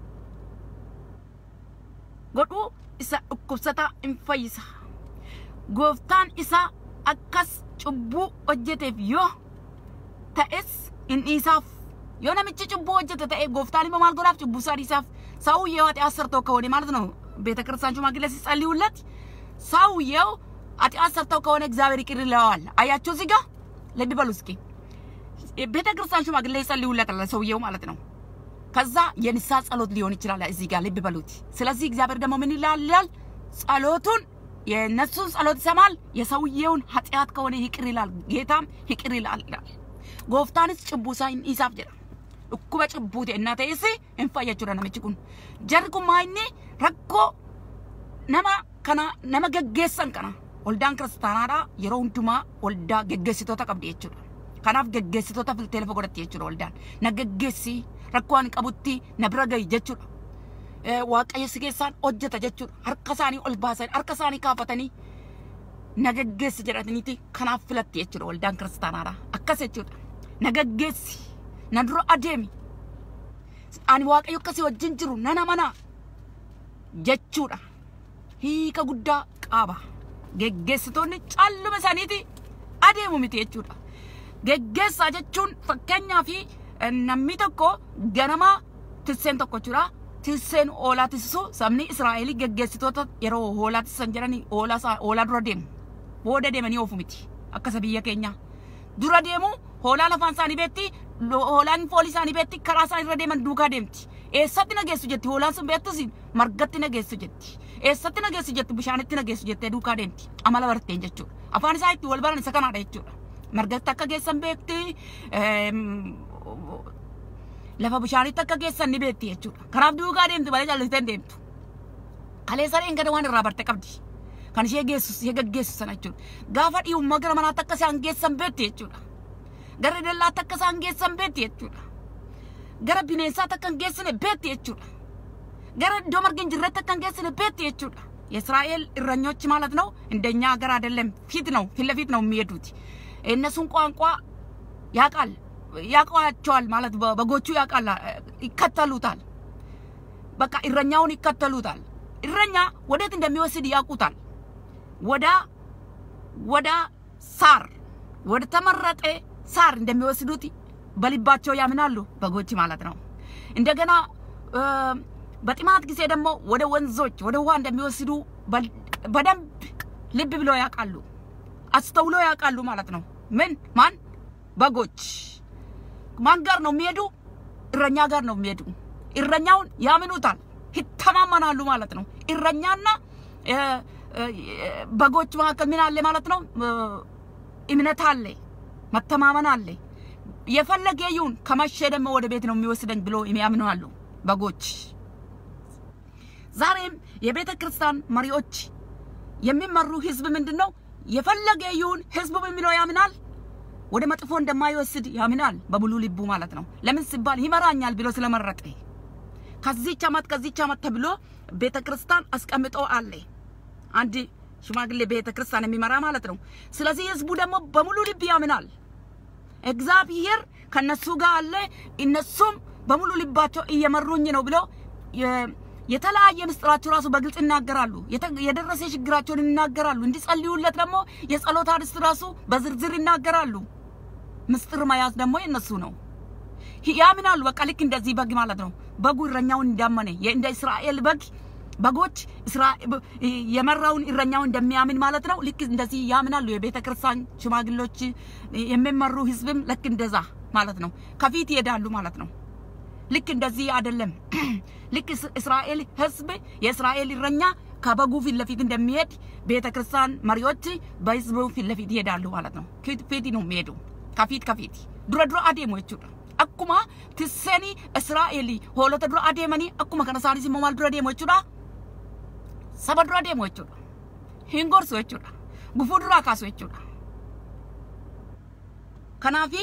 ጎዱ isa ukubsata infayisa gooftaan isa akkas cubbuu hojjeteef yoo ta'es in isaaf yoo namichi cubbuu hojjete ta'e gooftaan immoo maal godhaaf cubbuu isaa isaaf ሰውየው ኃጢአት ከሆነ ማለት ነው ቤተ ክርስቲያን ሽማግሌ ሲጸልዩለት ሰውየው ኃጢአት ሰርቶ ከሆነ እግዚአብሔር ይቅር ይለዋል። አያችሁ እዚህ ጋር ልብ በሉ እስኪ ቤተ ክርስቲያን ሽማግሌ ይጸልዩለታል ሰውየው ማለት ነው። ከዛ የንስሐ ጸሎት ሊሆን ይችላል እዚህ ጋር ልብ በሉት። ስለዚህ እግዚአብሔር ደግሞ ምን ይላል? ጸሎቱን የነሱን ጸሎት ይሰማል። የሰውየውን ኃጢአት ከሆነ ይቅር ይላል፣ ጌታም ይቅር ይላል። ጎፍታንስ ጭቡሳይን ኢሳፍ ጀራ እኩበ ጭቡቴ እናተይሲ እንፋያችሁ ደነምጭኩን ጀርኩ ማይኔ ረኮ ነማ ከና ነማ ገገሰን ከና ወልዳን ክርስቲያናዳ የሮን ዱማ ወልዳ ገገሲቶታ ቀብዲ ይችላል። ከናፍ ገገሲቶታ ፍልቴልፈ ጎደት ይችላል። ወልዳን ነገገሲ rakkoon qabutti nabragay jechuudha. Waaqayyo sigeessaan hojjeta jechuudha. Harka isaanii ol baasan harka isaanii kaafatanii nagaggeessi jedhataniiti kanaaf filatti jechuudha waldaan kiristaanaadha. Akkas jechuudha. Nagaggeessi na dura adeemi ani waaqayyo akkasii wajjin jiru nana mana jechuudha. Hiika guddaa qaba. Geggeessitoonni calluma isaaniiti adeemu miti jechuudha. Geggeessaa jechuun fakkeenyaa fi namni tokko ganama tisseen tokko jira tisseen oolaa tissisu sabni Israa'elii geggeessitoota yeroo oolaa tissan jedhanii oolaa oolaa dura deemu booda deemanii oofu miti akka biyya keenya dura deemu hoolaa lafaan isaanii beetti hoolaan foolii isaanii beetti karaa isaanii irra deeman duukaa deemti eessatti nageessu jetti hoolaan sun beettusi margatti nageessu jetti eessatti nageessu jetti bishaanitti nageessu jettee duukaa deemti amala barteen jechuudha afaan isaa itti wal baran isa kanaadha jechuudha margatti akka geessan beekti lafa bishaanitti akka geessan ni beekti jechuudha kanaaf duukaa deemti balee jaallatteen deemtu kalee sareen gada waan irraa barte qabdi kan ishee geessu ishee gaggeessu sana jechuudha gaafa dhi'ummaa gara manaatti akka isaan geessan beekti jechuudha gara dallaatti akka isaan geessan beekti jechuudha gara bineensaatti akka hin geessine beekti jechuudha gara iddoo marga hin jirretti akka hin geessine beekti jechuudha የእስራኤል እረኞች ማለት ነው እንደኛ ሀገር አይደለም ፊት ነው ፊት ለፊት ነው የሚሄዱት እነሱን ቋንቋ ያቃል ያቋቸዋል ማለት በጎቹ ያቃል ይከተሉታል በቃ እረኛውን ይከተሉታል እረኛ ወዴት እንደሚወስድ ያቁታል ወዳ ወዳ ሳር ወደ ተመረጠ ሳር እንደሚወስዱት በልባቸው ያምናሉ በጎች ማለት ነው እንደገና በጥማት ጊዜ ደግሞ ወደ ወንዞች ወደ ውሃ እንደሚወስዱ በደንብ ልብ ብለው ያቃሉ አስተውሎ ያቃሉ ማለት ነው ምን ማን በጎች ማን ጋር ነው የሚሄዱ እረኛ ጋር ነው የሚሄዱ እረኛውን ያምኑታል ይተማመናሉ ማለት ነው እረኛና በጎች መካከል ምን አለ ማለት ነው እምነት አለ መተማመን አለ የፈለገ ይሁን ከመሸ ደግሞ ወደ ቤት ነው የሚወስደኝ ብሎ የሚያምኑ በጎች ዛሬም የቤተ ክርስቲያን መሪዎች የሚመሩ ህዝብ ምንድነው የፈለገ ይሁን ህዝቡ በሚለው ያምናል ወደ መጥፎ እንደማይወስድ ያምናል በሙሉ ልቡ ማለት ነው ለምን ሲባል ይመራኛል ብሎ ስለመረጠ ከዚህ ቻማት ከዚህ ቻማት ተብሎ ቤተ ክርስቲያን አስቀምጦ አለ አንድ ሽማግሌ ቤተ ክርስቲያን የሚመራ ማለት ነው ስለዚህ ህዝቡ ደግሞ በሙሉ ልብ ያምናል እግዚአብሔር ከነሱ ጋር አለ እነሱም በሙሉ ልባቸው እየመሩኝ ነው ብሎ የተለያየ ምስጥራቸው ራሱ በግልጽ ይናገራሉ የደረሰ ችግራቸውን ይናገራሉ እንዲጸልዩለት ደግሞ የጸሎት አድስት ራሱ በዝርዝር ይናገራሉ ምስጥር ማያዝ ደግሞ የነሱ ነው ያምናሉ በቃ ልክ እንደዚህ በግ ማለት ነው በጉ እረኛውን እንዳመነ እንደ እስራኤል በግ በጎች እስራኤል የመራውን እረኛውን እንደሚያምን ማለት ነው ልክ እንደዚህ ያምናሉ የቤተ ክርስቲያን ሽማግሌዎች የሚመሩ ህዝብም ልክ እንደዛ ማለት ነው ከፊት ይሄዳሉ ማለት ነው ልክ እንደዚህ አይደለም ልክ እስራኤል ህዝብ የእስራኤል እረኛ ከበጉ ፊት ለፊት እንደሚሄድ ቤተ ክርስቲያን መሪዎች በህዝቡ ፊት ለፊት ይሄዳሉ ማለት ነው ፊት ነው የሚሄዱ ከፊት ከፊት ድሮ ድሮ አደሙ ይችላል አኩማ ትሰኒ እስራኤል ሆለተ ድሮ አደመኒ አኩማ ከነሳሪ ሲሞማል ድሮ አደሙ ይችላል ሰበድሮ አደሙ ይችላል ሂንጎርስ ይችላል ጉፉድራ ካሶ ይችላል ከናፊ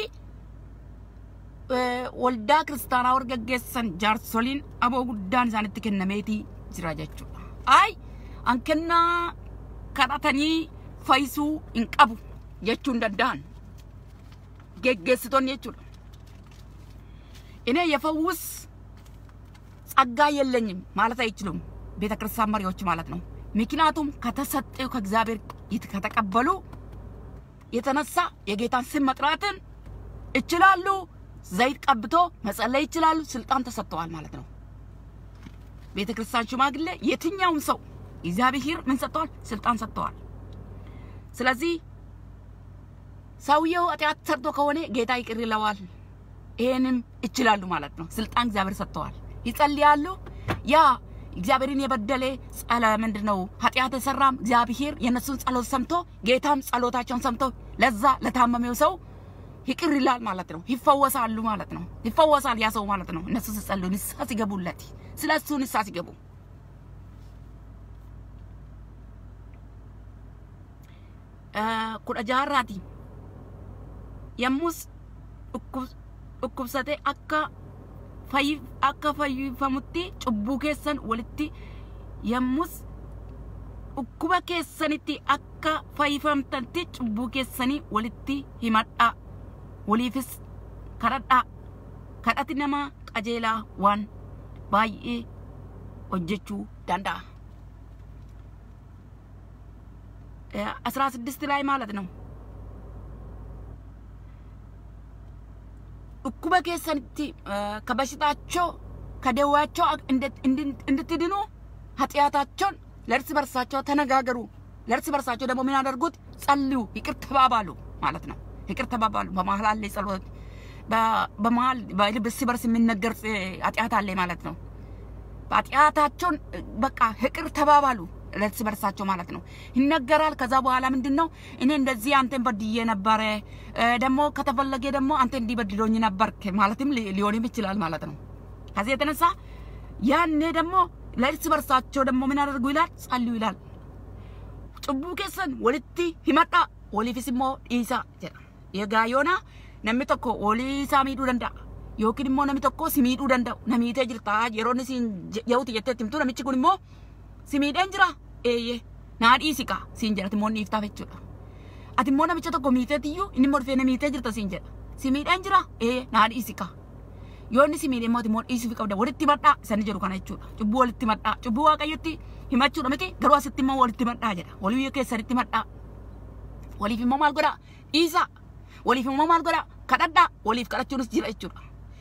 ወልዳ ክርስቲያና ወርገገሰን ጃርሶሊን አቦ ጉዳን ዛንት ከነሜቲ ዝራጃቹ አይ አንከና ካራተኒ ፈይሱ እንቀቡ የቹ እንደዳን ገገስቶን የቹ እኔ የፈውስ ጸጋ የለኝም ማለት አይችሉም ቤተ ክርስቲያን መሪዎች ማለት ነው ምክንያቱም ከተሰጠው ከእግዚአብሔር ከተቀበሉ የተነሳ የጌታን ስም መጥራትን እችላሉ ዘይት ቀብቶ መጸለይ ይችላሉ ስልጣን ተሰጥቷል ማለት ነው ቤተ ክርስቲያን ሽማግሌ የትኛውም ሰው እግዚአብሔር ምን ሰጥቷል ስልጣን ሰጥቷል ስለዚህ ሰውየው አጥያት ሰርቶ ከሆነ ጌታ ይቅር ይለዋል ይሄንም ይችላሉ ማለት ነው ስልጣን እግዚአብሔር ሰጥቷል ይጸልያሉ ያ እግዚአብሔርን የበደለ ጸለ ምንድነው ኃጢያት ተሰራም እግዚአብሔር የነሱን ጸሎት ሰምቶ ጌታም ጸሎታቸውን ሰምቶ ለዛ ለታመመው ሰው ይቅር ይላል ማለት ነው ይፈወሳሉ ማለት ነው ይፈወሳል ያ ሰው ማለት ነው እነሱ ሲጸልዩ ንስሐ ሲገቡለት ስለሱ ንስሐ ሲገቡ ኩዳ ጃራቲ የሙስ ኡኩብሰቴ አካ ፈይ አካ ፈይ ፈሙቲ ጭቡ ከሰን ወልቲ የሙስ ኡኩባ ከሰንቲ አካ ፈይ ፈምተንቲ ጭቡ ከሰኒ ወልቲ ሂማዳ ወሊፍስ ከረዳ ከዳቲ ነማ ቀጀላ ዋን ባይኤ ወጀቹ ዳንዳ አስራ ስድስት ላይ ማለት ነው እኩበ ከሰንቲ ከበሽታቸው ከደዋቸው እንድትድኑ ኃጢያታቸውን ለርስ በርሳቸው ተነጋገሩ ለርስ በርሳቸው ደግሞ ምን አደርጉት ጸልዩ ይቅር ተባባሉ ማለት ነው ይቅር ተባባሉ። በመሃል አለ ጸሎት በመሃል በልብስ በርስ የሚነገር ኃጢአት አለ ማለት ነው። ኃጢአታቸውን በቃ ይቅር ተባባሉ ለርስ በርሳቸው ማለት ነው ይነገራል። ከዛ በኋላ ምንድነው እኔ እንደዚህ አንተን በድዬ ነበር ደግሞ ከተፈለገ ደግሞ አንተ እንዲበድሎኝ ነበር ማለትም ሊሆንም ይችላል ማለት ነው። ከዚህ የተነሳ ያኔ ደግሞ ለርስ በርሳቸው ደግሞ ምን አደረጉ ይላል ጸልዩ ይላል። ጭቡ ከሰን ወልቲ ይመጣ ወሊፊስሞ ኢሳ ጀራ የጋዮና ነምተኮ ወሊሳ ሚዱ ደንዳ ዮኪን ሞ ነምተኮ ሲሚዱ ደንዳ ነሚቴ ጅርታ የሮን ሲን የውት የተትምቱ ነምቺ ኩን ሞ ሲሚደን ጅራ ኤየ ናዲ ሲካ ሲንጀራት ሞን ይፍታ ፈቹዳ አቲ ሞ ነምቺ ተኮ ሚቴትዩ እኒ ሞርፌ ነሚቴ ጅርታ ሲንጀራ ሲሚደን ጅራ ኤየ ናዲ ሲካ ዮኒ ሲሚዴ ሞቲ ሞን ኢሱ ፊቀውዳ ወልቲ መጣ ሰን ጀሩ ካና ይቹዳ ጭቡ ወልቲ መጣ ጭቡ ዋቀየቲ ሂማቹ ደምቲ ገሩ አስቲ ሞ ወልቲ መጣ ጀራ ወልዩ ከሰርቲ መጣ ወሊፍ ሞ ማልጎዳ ኢሳ ወሊፍ ሞ ማልጎዳ ከዳዳ ወሊፍ ከዳቹንስ ጅራ ይቹዳ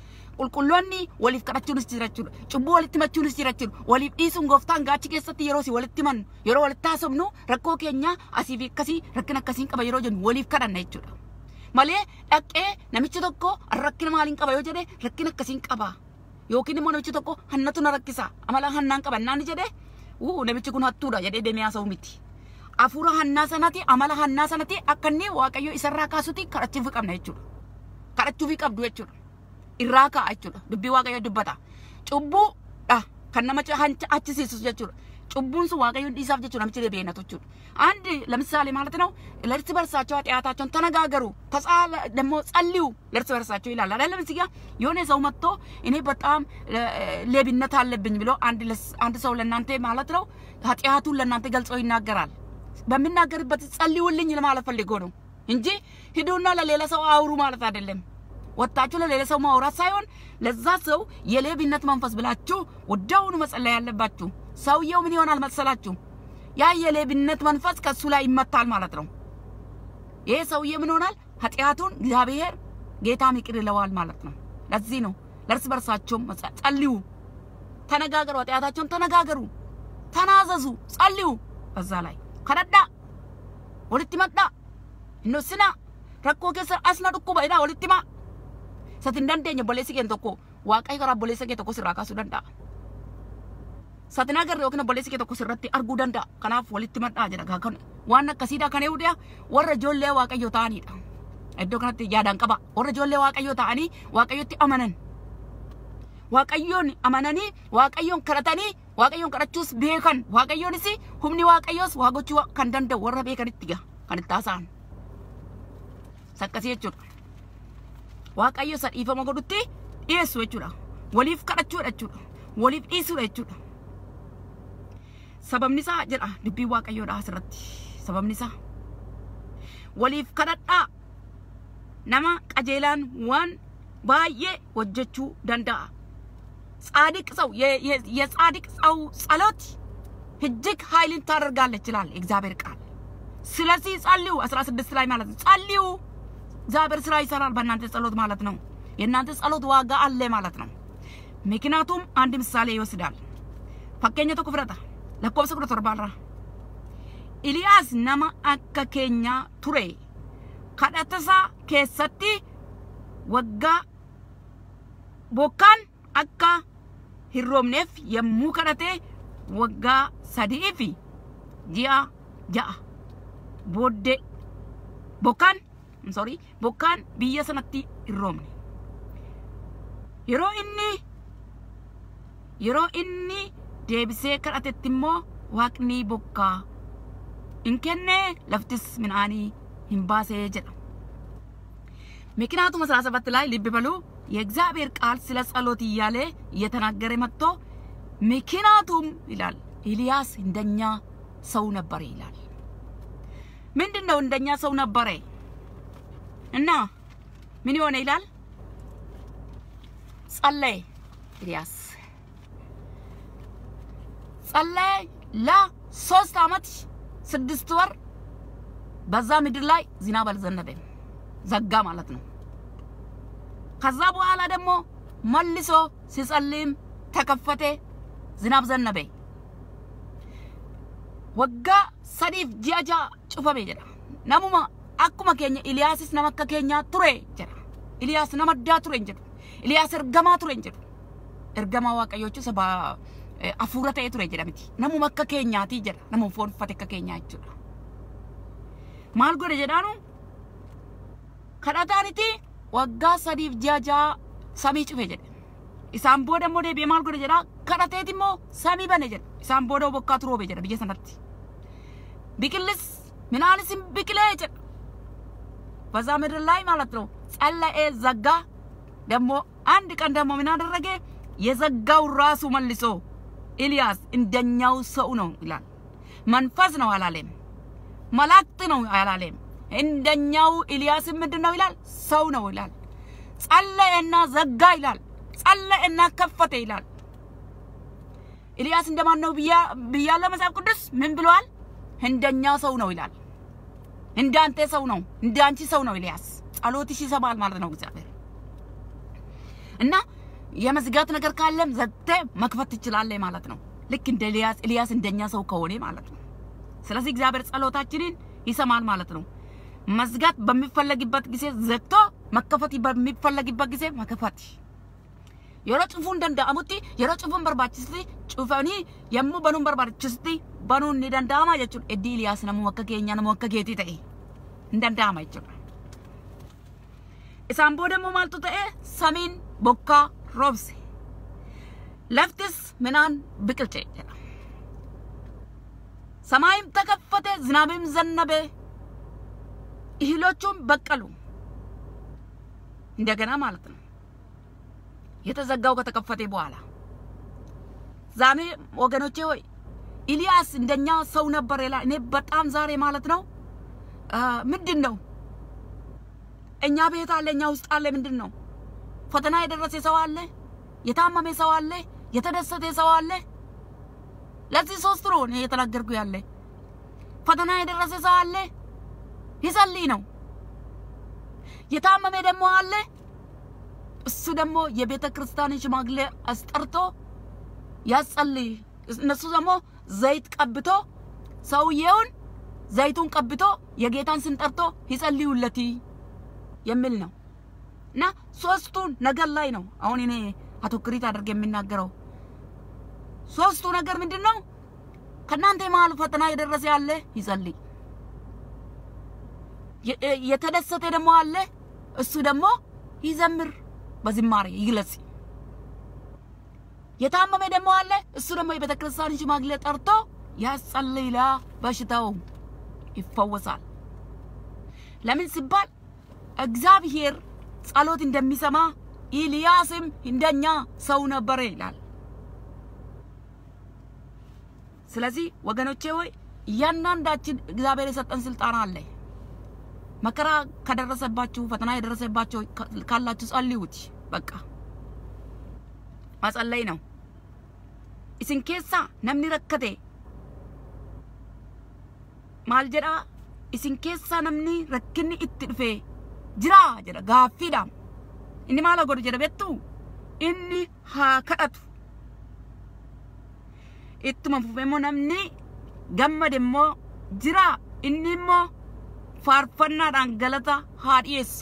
ቁልቁሎኒ ወሊፍ ከዳቹንስ ጅራ ይቹዳ ጭቡ ወልቲ መቹንስ ጅራ ይቹዳ ወሊፍ ኢሱን ጎፍታን ጋቺ ከሰቲ የሮሲ ወልቲ ማን የሮ ወልታ ሰብኑ ረኮ ኬኛ አሲፊ ከሲ ረክነ ከሲን ቀበ የሮ ጀን ወሊፍ ከዳና ይቹዳ ማሌ ዳቄ ነምቺ ተኮ ረክነ ማሊን ቀበ የሮ ጀደ ረክነ ከሲን ቀባ ዮኪን ሞ ነምቺ ተኮ ሀነቱ ነረክሳ አማላ ሀናን ቀበ ናን ጀደ ው ነምቺ ኩን ሀቱዳ ጀደ ደሚያ ሰው ሚቲ አፉራ ሀና ሰናቲ አማላ ሀና ሰናቲ አከኒ ዋቀዮ ኢሰራ ካሱቲ ከረቺ ፍቀምና ይቹዳ ከረቹ ፍቀብዱ ይቹዳ ኢራካ አይቹዳ ድቢ ዋቀዮ ድበታ ጭቡ ዳ ከነመጨ ሀንච አችሲሱ ይቹዳ ጭቡንሱ ዋቀዮ ዲሳፍ ይቹዳ ነምቺ ለቤነቶቹ አንድ ለምሳሌ ማለት ነው ለርስ በርሳቸው ኃጢአታቸውን ተነጋገሩ ተጻለ ደሞ ጸልዩ ለርስ በርሳቸው ይላል አይደለም እዚህ ጋር የሆነ ሰው መጥቶ እኔ በጣም ሌብነት አለብኝ ብሎ አንድ አንድ ሰው ለናንተ ማለት ነው ኃጢአቱን ለናንተ ገልጾ ይናገራል። በሚናገርበት ጸልዩልኝ ለማለት ፈልጎ ነው እንጂ ሂዱና ለሌላ ሰው አውሩ ማለት አይደለም። ወጣችሁ ለሌላ ሰው ማውራት ሳይሆን ለዛ ሰው የሌብነት መንፈስ ብላችሁ ወዳውኑ መጸለይ ያለባችሁ። ሰውየው ምን ይሆናል መሰላችሁ ያ የሌብነት መንፈስ ከሱ ላይ ይመታል ማለት ነው። ይሄ ሰውዬ ምን ይሆናል ኃጢአቱን እግዚአብሔር ጌታም ይቅር ይለዋል ማለት ነው። ለዚህ ነው ለርስ በርሳቸው ጸልዩ ተነጋገሩ ኃጢአታቸውን ተነጋገሩ ተናዘዙ ጸልዩ በዛ ላይ ከረዳ ወልቲ መጣ እነሱና ረኮ ከሰ አስና ዱኩ ባይዳ ወልቲማ ሰትንዳንደኛ ቦሌሲ ኬንቶኮ ዋቃይ ከራ ቦሌሲ ኬንቶኮ ሲራካሱ ደንዳ ሰትናገር ዮክነ ቦሌሲ ኬንቶኮ ሲረቲ አርጉ ደንዳ ከናፍ ወልቲ መጣ ጀዳ ጋከን ዋና ከሲዳ ከኔውዲያ ወረ ጆሌ ዋቀዮ ታኒዳ እዶ ከነቲ ያዳን ቀባ ወረ ጆሌ ዋቀዮ ታኒ ዋቀዮቲ አመነን ዋቀዮን አመነኒ ዋቀዮን ከረተኒ ዋቀዮን ከረቹስ ቤከን ዋቀዮንሲ ሁምኒ ዋቀዮስ ዋጎቹ ከንደንደ ወረ ቤከንቲጋ ከንታሳን ሰከሲ ይቹ ዋቀዮ ሰዲፈ መጎዱቲ ኢየሱ ይቹዳ ወሊፍ ከረቹ ረቹ ወሊፍ ኢሱ ረቹ ሰበምኒሳ ጀራ ድቢ ዋቀዮ ዳስረቲ ሰበምኒሳ ወሊፍ ከረዳ ነማ ቀጀላን ዋን ባዬ ወጀቹ ደንዳ ጻድቅ ሰው የጻድቅ ሰው ጸሎት እጅግ ኃይልን ታደርጋለች ይላል እግዚአብሔር ቃል። ስለዚህ ጸልዩ አስራ ስድስት ላይ ማለት ነው ጸልዩ እግዚአብሔር ስራ ይሰራል በእናንተ ጸሎት ማለት ነው። የእናንተ ጸሎት ዋጋ አለ ማለት ነው። ምክንያቱም አንድ ምሳሌ ይወስዳል። ፈከኛ ተኩፍረታ ለኮብሰ ቁጥር ተርባራ ኢልያስ ነማ አከከኛ ቱሬ ከዳተሳ ከሰቲ ወጋ ቦካን አካ ሂሮምኔፍ የሙከረቴ ወጋ ሰዲፊ ጂያ ጃ ቦዴ ቦካን ሶሪ ቦካን ቢየ ሰነቲ ሂሮምኔ የሮ ኢኒ የሮ ኢኒ ዴብሴ ከራተትሞ ዋቅኒ ቦካ እንከነ ለፍትስ ምንአኒ ሂምባሴ ጀዳ ምክንያቱም አስራ ሰባት ላይ ልብ በሉ የእግዚአብሔር ቃል ስለ ጸሎት ይያለ እየተናገረ መጥቶ ምክንያቱም ይላል ኢልያስ እንደኛ ሰው ነበር ይላል። ምንድነው እንደኛ ሰው ነበር እና ምን ይሆነ ይላል ጸለይ ኢልያስ ጸለይ ለሶስት አመት ስድስት ወር በዛ ምድር ላይ ዝናብ አልዘነበም ዘጋ ማለት ነው። ከዛ በኋላ ደግሞ መልሶ ሲጸልም ተከፈተ ዝናብ ዘነበ ወጋ ሰዲፍ ጂያጃ ጩፈበ ጀዳ ነሙማ akkuma keenya Iliyaasis nama akka keenyaa ture jedha. Iliyaas nama addaa ture jedhu. Iliyaas ergamaa ture jedhu. Ergamaa Waaqayyoo saba afuura ta'e ture jedha miti. Namuma akka keenyaati jedha. Nama foon uffate akka keenyaa jechuudha. Maal godhe jedhaanu kadhataaniti waggaa sadiif ji'a ja'a samii cufe jedhe. Isaan booda immoo deebi'ee maal godhe jedhaa kadhateeti immoo samii bane jedha. Isaan booda bokkaatu roobe jedha biyya sanatti. Biqillis minaanis hin biqilee jedha. በዛ ምድር ላይ ማለት ነው ጸለኤ ዘጋ ደግሞ አንድ ቀን ደግሞ ምን አደረገ የዘጋው ራሱ መልሶ ኤልያስ እንደኛው ሰው ነው ይላል መንፈስ ነው አላለም መላእክት ነው አላለም እንደኛው ኤልያስ ምንድነው ይላል ሰው ነው ይላል ጸለኤና ዘጋ ይላል ጸለኤና ከፈተ ይላል ኤልያስ እንደማን ነው ብያ ብያለ መጽሐፍ ቅዱስ ምን ብሏል እንደኛ ሰው ነው ይላል እንዳንተ ሰው ነው እንዳንቺ ሰው ነው ኤልያስ ጸሎትሽ ይሰማል ማለት ነው እግዚአብሔር እና የመዝጋት ነገር ካለም ዘግተ መክፈት ይችላል ማለት ነው ልክ እንደ ኤልያስ ኤልያስ እንደኛ ሰው ከሆነ ማለት ነው ስለዚህ እግዚአብሔር ጸሎታችንን ይሰማል ማለት ነው መዝጋት በሚፈልግበት ጊዜ ዘግቶ መከፈት በሚፈልግበት ጊዜ መክፈት የሮጭፉ እንደንዳሙቲ የሮጭፉን በርባችስቲ ጩፈኒ የሙ በኑን በርባችስቲ በኑን እንደንዳማ የቹ እዲ ኤልያስ ነው ወከከኛ ነው ወከከቲ ተይ እንደንዳማ ይቹ ኢሳምቦ ደሞ ማልቱ ተይ ሰሚን ቦካ ሮብስ ለፍትስ ምናን ብቅልጨ ሰማይም ተከፈተ ዝናብም ዘነበ እህሎቹም በቀሉ እንደገና ማለት ነው የተዘጋው ከተከፈተ በኋላ ዛሬ ወገኖቼ ሆይ ኤልያስ እንደኛ ሰው ነበር ይላል እኔ በጣም ዛሬ ማለት ነው ምንድነው እኛ ቤት አለ እኛ ውስጥ አለ ምንድነው ፈተና የደረሰ ሰው አለ የታመመ ሰው አለ የተደሰተ ሰው አለ ለዚህ ሶስት ነው እኔ የተናገርኩ ያለ ፈተና የደረሰ ሰው አለ ይጸልይ ነው የታመመ ደግሞ አለ እሱ ደግሞ የቤተ ክርስቲያን ሽማግሌ አስጠርቶ ያጸልይ እነሱ ደግሞ ዘይት ቀብቶ ሰውየውን ዘይቱን ቀብቶ የጌታን ስም ጠርቶ ይጸልዩለት የሚል ነው እና ሶስቱ ነገር ላይ ነው አሁን እኔ አትኩሪት አድርጌ የሚናገረው ሶስቱ ነገር ምንድነው ከናንተ ማል ፈተና የደረሰ ያለ ይጸልይ የተደሰተ ደግሞ አለ እሱ ደግሞ ይዘምር በዝማሬ ይግለጽ የታመመ ደግሞ አለ እሱ ደግሞ የቤተ ክርስቲያን ሽማግሌ ጠርቶ ያጸልይላ በሽታው ይፈወሳል ለምን ሲባል እግዚአብሔር ጸሎት እንደሚሰማ ኤልያስም እንደኛ ሰው ነበር ይላል ስለዚህ ወገኖቼ ሆይ ያንናንዳችን እግዚአብሔር የሰጠን ስልጣን አለ መከራ ከደረሰባችሁ ፈተና የደረሰባችሁ ካላችሁ ጸልዩት በቃ ማጸለይ ነው ኢስን ኬሳ ነምኒ ረከቴ ማልጀዳ ኢስን ኬሳ ነምኒ ረክኒ ኢትድፌ ጅራ ጀዳ ጋፊዳም ኢኒ ማላ ጎድ ጀዳ ቤቱ ኢኒ ሃከአቱ ኢትማ ፉፌሞ ነምኒ ገመደሞ ጅራ ኢኒሞ farfannaadhaan galata haa dhiyeessu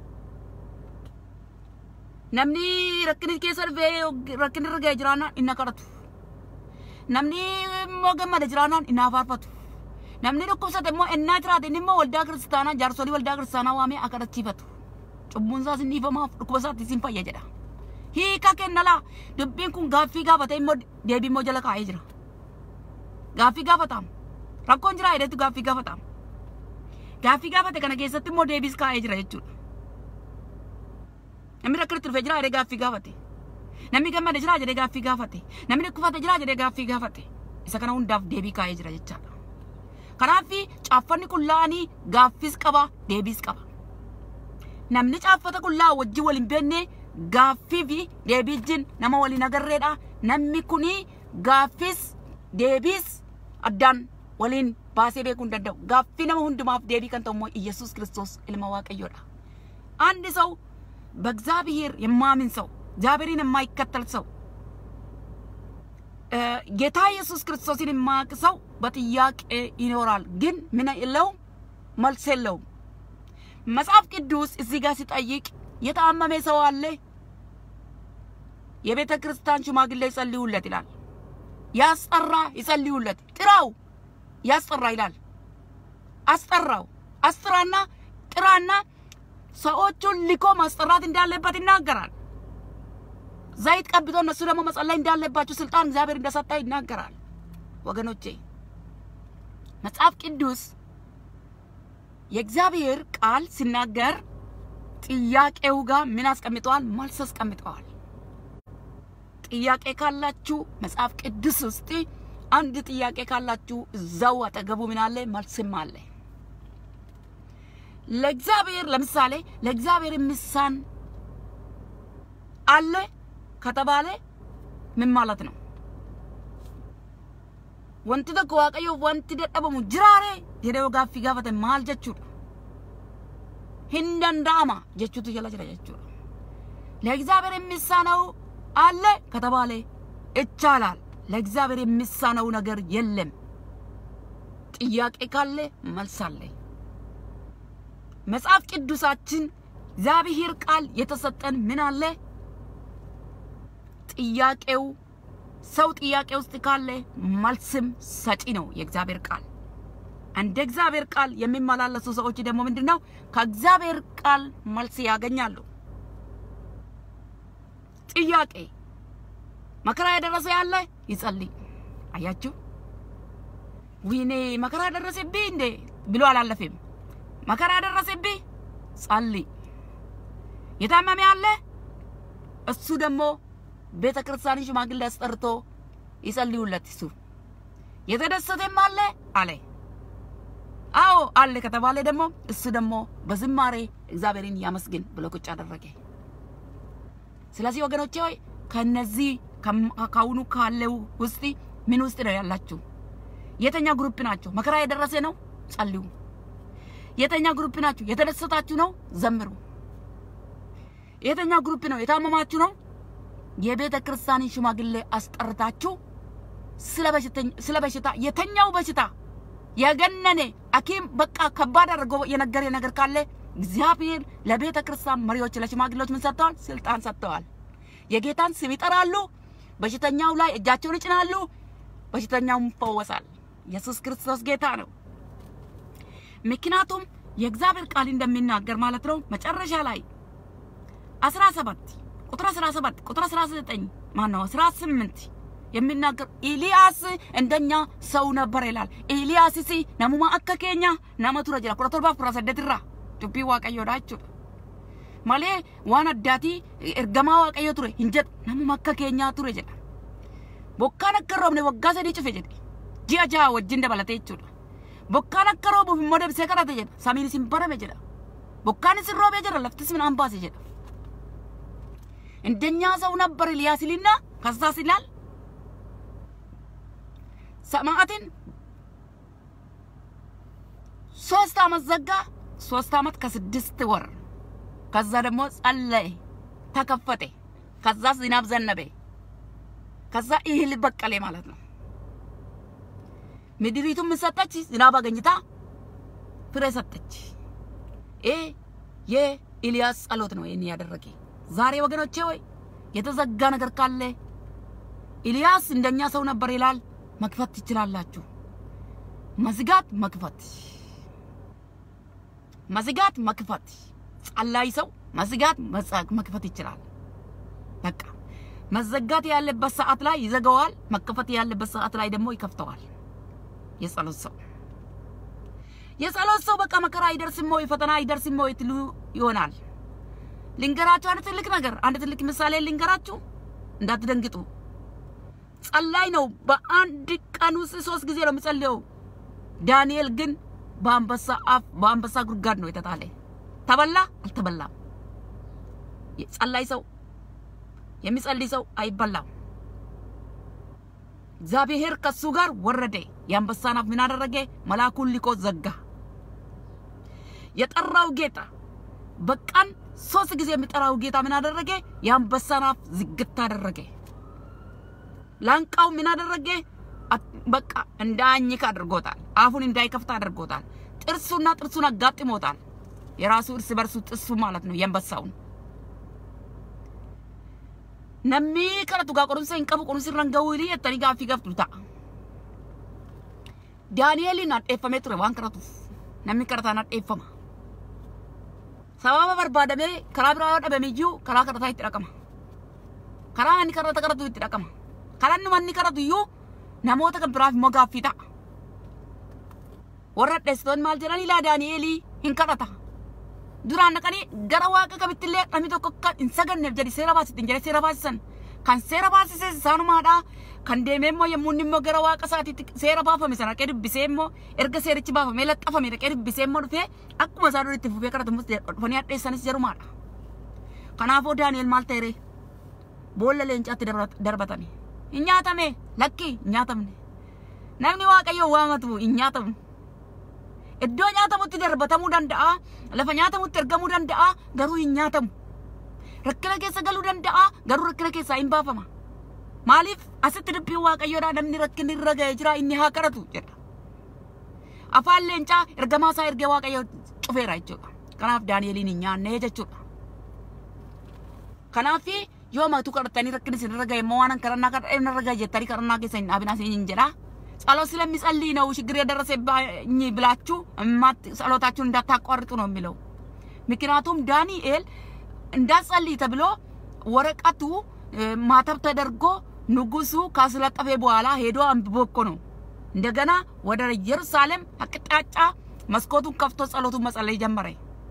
namni rakkini keessa dhufee rakkini irra ga'ee jiraannaan inni kadhatu namni immoo gammada jiraannaan inni faarfatu namni dhukkubsate immoo ennaa jiraate inni immoo waldaa kiristaanaa jaarsolii waldaa kiristaanaa waamee kadhachiifatu cubbuun isaas inni ifamaaf dhukkuba isaatti isin fayya jedha hiika kennalaa dubbiin kun gaaffii gaafate immoo deebii immoo jala kaa'ee jira gaaffii gaafataam rakkoon jira jedhetu gaaffii gaafataam gaaffii gaafate kana keessatti immoo deebis kaa'ee jira jechuudha namni rakkina turfee jira jedhee gaaffii gaafate namni gammade jira jedhee gaaffii gaafate namni dhukkubsate jira jedhee gaaffii gaafate isa kana hundaaf deebii kaa'ee jira jechaadha kanaaf caaffanni qullaa'anii gaaffis qaba deebis qaba namni caaffata qullaa wajji waliin beenne gaaffii fi deebiijin nama waliin agarreedha namni kuni gaaffis deebis addaan waliin baasee beekun danda'u gaaffii nama hundumaaf deebii kan ta'u ኢየሱስ ክርስቶስ ilma waaqayyoodha አንድ ሰው በእግዚአብሔር የማያምን ሰው እግዚአብሔርን የማይከተል ሰው ጌታ ኢየሱስ ክርስቶስን የማያውቅ ሰው በጥያቄ ይኖራል ግን ምን የለውም መልስ የለውም መጽሐፍ ቅዱስ እዚህ ጋር ሲጠይቅ የታመመ ሰው አለ የቤተ ክርስቲያን ሽማግሌ ይጸልዩለት ይላል ያስጠራ ይጸልዩለት ጥራው ያስጠራ ይላል አስጠራው አስጥራና ጥራና ሰዎቹን ልኮ ማስጠራት እንዳለበት ይናገራል ዘይት ቀብቶ እነሱ ደግሞ መጸለይ እንዳለባቸው ስልጣን እግዚአብሔር እንደሰጣ ይናገራል ወገኖቼ መጽሐፍ ቅዱስ የእግዚአብሔር ቃል ሲናገር ጥያቄው ጋር ምን አስቀምጠዋል መልስ አስቀምጠዋል ጥያቄ ካላችሁ መጽሐፍ ቅዱስ ውስጥ አንድ ጥያቄ ካላችሁ እዛው አጠገቡ ምን አለ መልስም አለ ለእግዚአብሔር ለምሳሌ ለእግዚአብሔር ምሳን አለ ከተባለ ምን ማለት ነው ወንት ደቆ ዋቀዮ ወንት ደደበሙ ጅራሬ የደው ጋፊ ጋፈተ ማል ጀቹ ሂንደንዳማ ጀቹቱ ይላል ጀቹ ለእግዚአብሔር ምሳናው አለ ከተባለ እቻላል ለእግዚአብሔር ምሳናው ነገር የለም ጥያቄ ካለ መልስ አለ መጽሐፍ ቅዱሳችን እግዚአብሔር ቃል የተሰጠን ምን አለ ጥያቄው ሰው ጥያቄ ውስጥ ካለ መልስም ሰጪ ነው የእግዚአብሔር ቃል እንደ እግዚአብሔር ቃል የሚመላለሱ ሰዎች ደግሞ ምንድነው ከእግዚአብሔር ቃል መልስ ያገኛሉ ጥያቄ መከራ ያደረሰ ያለ ይጸልይ አያችሁ ወይኔ መከራ ያደረሰብኝ እንደ ብሎ አላለፈም መከራ ያደረሰብኝ ጸልይ የታመመ ያለ እሱ ደግሞ ቤተ ክርስቲያን ሽማግሌ አስጠርቶ ይጸልዩለት እሱ የተደሰተም አለ አለ አዎ አለ ከተባለ ደግሞ እሱ ደግሞ በዝማሬ እግዚአብሔርን ያመስግን ብሎ ቁጭ አደረገ ስለዚህ ወገኖቼ ሆይ ከነዚህ ካውኑ ካለው ውስጥ ምን ውስጥ ነው ያላችሁ የተኛ ግሩፕ ናችሁ መከራ የደረሰ ነው ጸልዩ የተኛ ግሩፕ ናችሁ የተደሰታችሁ ነው ዘምሩ የተኛ ግሩፕ ነው የታመማችሁ ነው የቤተ ክርስቲያን ሽማግሌ አስጠርታችሁ ስለበሽተኛ ስለበሽታ የተኛው በሽታ ያገነነ አኪም በቃ ከባድ አድርጎ የነገረ ነገር ካለ እግዚአብሔር ለቤተ ክርስቲያን መሪዎች ለሽማግሌዎች ምን ሰጥተዋል ስልጣን ሰጥተዋል የጌታን ስም ይጠራሉ በሽተኛው ላይ እጃቸውን ይጭናሉ በሽተኛው ይፈወሳል ኢየሱስ ክርስቶስ ጌታ ነው ምክንያቱም የእግዚአብሔር ቃል እንደሚናገር ማለት ነው መጨረሻ ላይ አስራ ሰባት ቁጥር አስራ ሰባት ቁጥር አስራ ዘጠኝ ማን ነው አስራ ስምንት የሚናገር ኤልያስ እንደኛ ሰው ነበር ይላል ኤልያስ ሲ ነሙማ አከከኛ ናመቱ ረጅራ ቁጥር ባፍራ ሰደትራ ዱቢ ዋቀዮ ዳችሁ ማለ ዋና ዳቲ እርገማ ዋቀዮ ቱሬ እንጀት ነሙማ አከከኛ ቱሬ ጀዳ ቦካነ ከሮብነ ወጋሰ ዲጭ ፈጀድ ጂአጃ ወጅንደ ባለቴቹ ቦካነ ከሮብ ሞደብ ሰከራተ ጀዳ ሳሚኒ ሲምበረመ ጀዳ ቦካነ ሲሮበ ጀዳ ለፍትስ ምን አምባስ ጀዳ እንደኛ ሰው ነበር ኤልያስ ሊና ከዛስ ይላል ሰማዓትን ሶስት አመት ዘጋ ሶስት አመት ከስድስት ወር ከዛ ደግሞ ጸለየ ተከፈተ ከዛ ዝናብ ዘነበ ከዛ እህል በቀለ ማለት ነው ምድሪቱ ምሰጣች ዝናብ አገኝታ ፍሬ ሰጠች እ የኤልያስ ጸሎት ነው የኔ ያደረገ ዛሬ ወገኖቼ ወይ የተዘጋ ነገር ካለ ኤልያስ እንደኛ ሰው ነበር ይላል መክፈት ትችላላችሁ መዝጋት መክፈት መዝጋት መክፈት ጸላይ ሰው መዝጋት መክፈት ይችላል በቃ መዘጋት ያለበት ሰዓት ላይ ይዘጋዋል መክፈት ያለበት ሰዓት ላይ ደግሞ ይከፍተዋል የጸሎት ሰው የጸሎት ሰው በቃ መከራ ይደርስሞ ይፈተና ይደርስሞ ይትሉ ይሆናል ልንገራችሁ አንተ ትልቅ ነገር አንተ ትልቅ ምሳሌ ልንገራችሁ እንዳትደንግጡ ጸላይ ነው በአንድ ቀን ውስጥ ሶስት ጊዜ ነው የሚጸልየው ዳንኤል ግን በአንበሳ አፍ በአንበሳ ጉድጓድ ነው የተጣለ ተበላ አልተበላም ጸላይ ሰው የሚጸልይ ሰው አይበላም እግዚአብሔር ከሱ ጋር ወረደ የአንበሳን አፍ ምን አደረገ መልአኩን ልኮ ዘጋ የጠራው ጌታ በቀን ሶስት ጊዜ የሚጠራው ጌታ ምን አደረገ የአንበሳን አፍ ዝግት አደረገ ላንቃው ምን አደረገ በቃ እንዳኝክ አድርጎታል አፉን እንዳይከፍታ አድርጎታል ጥርሱና ጥርሱን አጋጥሞታል የራሱ እርስ በርሱ ጥሱ ማለት ነው የንበሳውን ነሚ ከረቱ ጋር ቆርንሰ እንቀቡ ቆርንሰ ረንጋውሊ የተኒ ጋፊ ገፍቱታ ዳንኤልን አጠፈመ ጥረ ዋን ከረቱ ነሚ ከረታና አጠፈማ ሰባባ በርባደሜ ከራብራ ደበሚጁ ከራ ከረታ ይጥራቀማ ከራ አኒ ከረታ ከረቱ ይጥራቀማ ከራን ማን ከረቱ ዩ ነሞተ ከብራፍ ሞጋፊታ ወረደስቶን ማልጀራኒ ላ ዳንኤሊ እንከረታ duraan naqani gara waaqa kabittillee namni tokko kan hin saganneef jedhi seera baasitti hin jedhe seera baasisan kan seera baasise isaanumaadha kan deemee immoo yommuu inni immoo gara waaqa isaatiitti seera baafame sana dhaqee dubbisee immoo erga seerichi baafamee laxxafame dhaqee dubbisee immoo dhufee akkuma isaa duritti fufee kadhatamus dhufanii hadheessanis jarumaadha. Kanaafuu Daani'el maal ta'e boolla leencaatti darbatame hin nyaatame lakki hin nyaatamne namni waaqayyoo waamatu hin nyaatamu. Iddoo nyaatamutti darbatamuu danda'a lafa nyaatamutti ergamuu danda'a garuu hin nyaatamu rakkina keessa galuu danda'a garuu rakkina keessaa hin baafama maaliif asitti dubbiin waaqayyoodhaa namni rakkinni irra ga'ee jira inni haa kadhatu jedha afaan leencaa ergamaa isaa ergee waaqayyoo cufeera jechuudha kanaaf Daani'eliin hin nyaanne jechuudha kanaaf yoo maatuu kadhatanii rakkinni isin irra ga'e immoo waan kadhannaa kadhannaa irra ga'e jettanii kadhannaa keessa hin dhaabinaa isin jedha ጸሎት ስለሚጸልይ ነው ችግር የደረሰብኝ ብላችሁ ማት ጸሎታችሁን እንዳታቋርጡ ነው የሚለው ምክንያቱም ዳንኤል እንዳጸልይ ተብሎ ወረቀቱ ማተብ ተደርጎ ንጉሱ ካስለጠፈ በኋላ ሄዶ አንብቦ እኮ ነው እንደገና ወደ ኢየሩሳሌም አቅጣጫ መስኮቱን ከፍቶ ጸሎቱን መጸለይ ጀመረ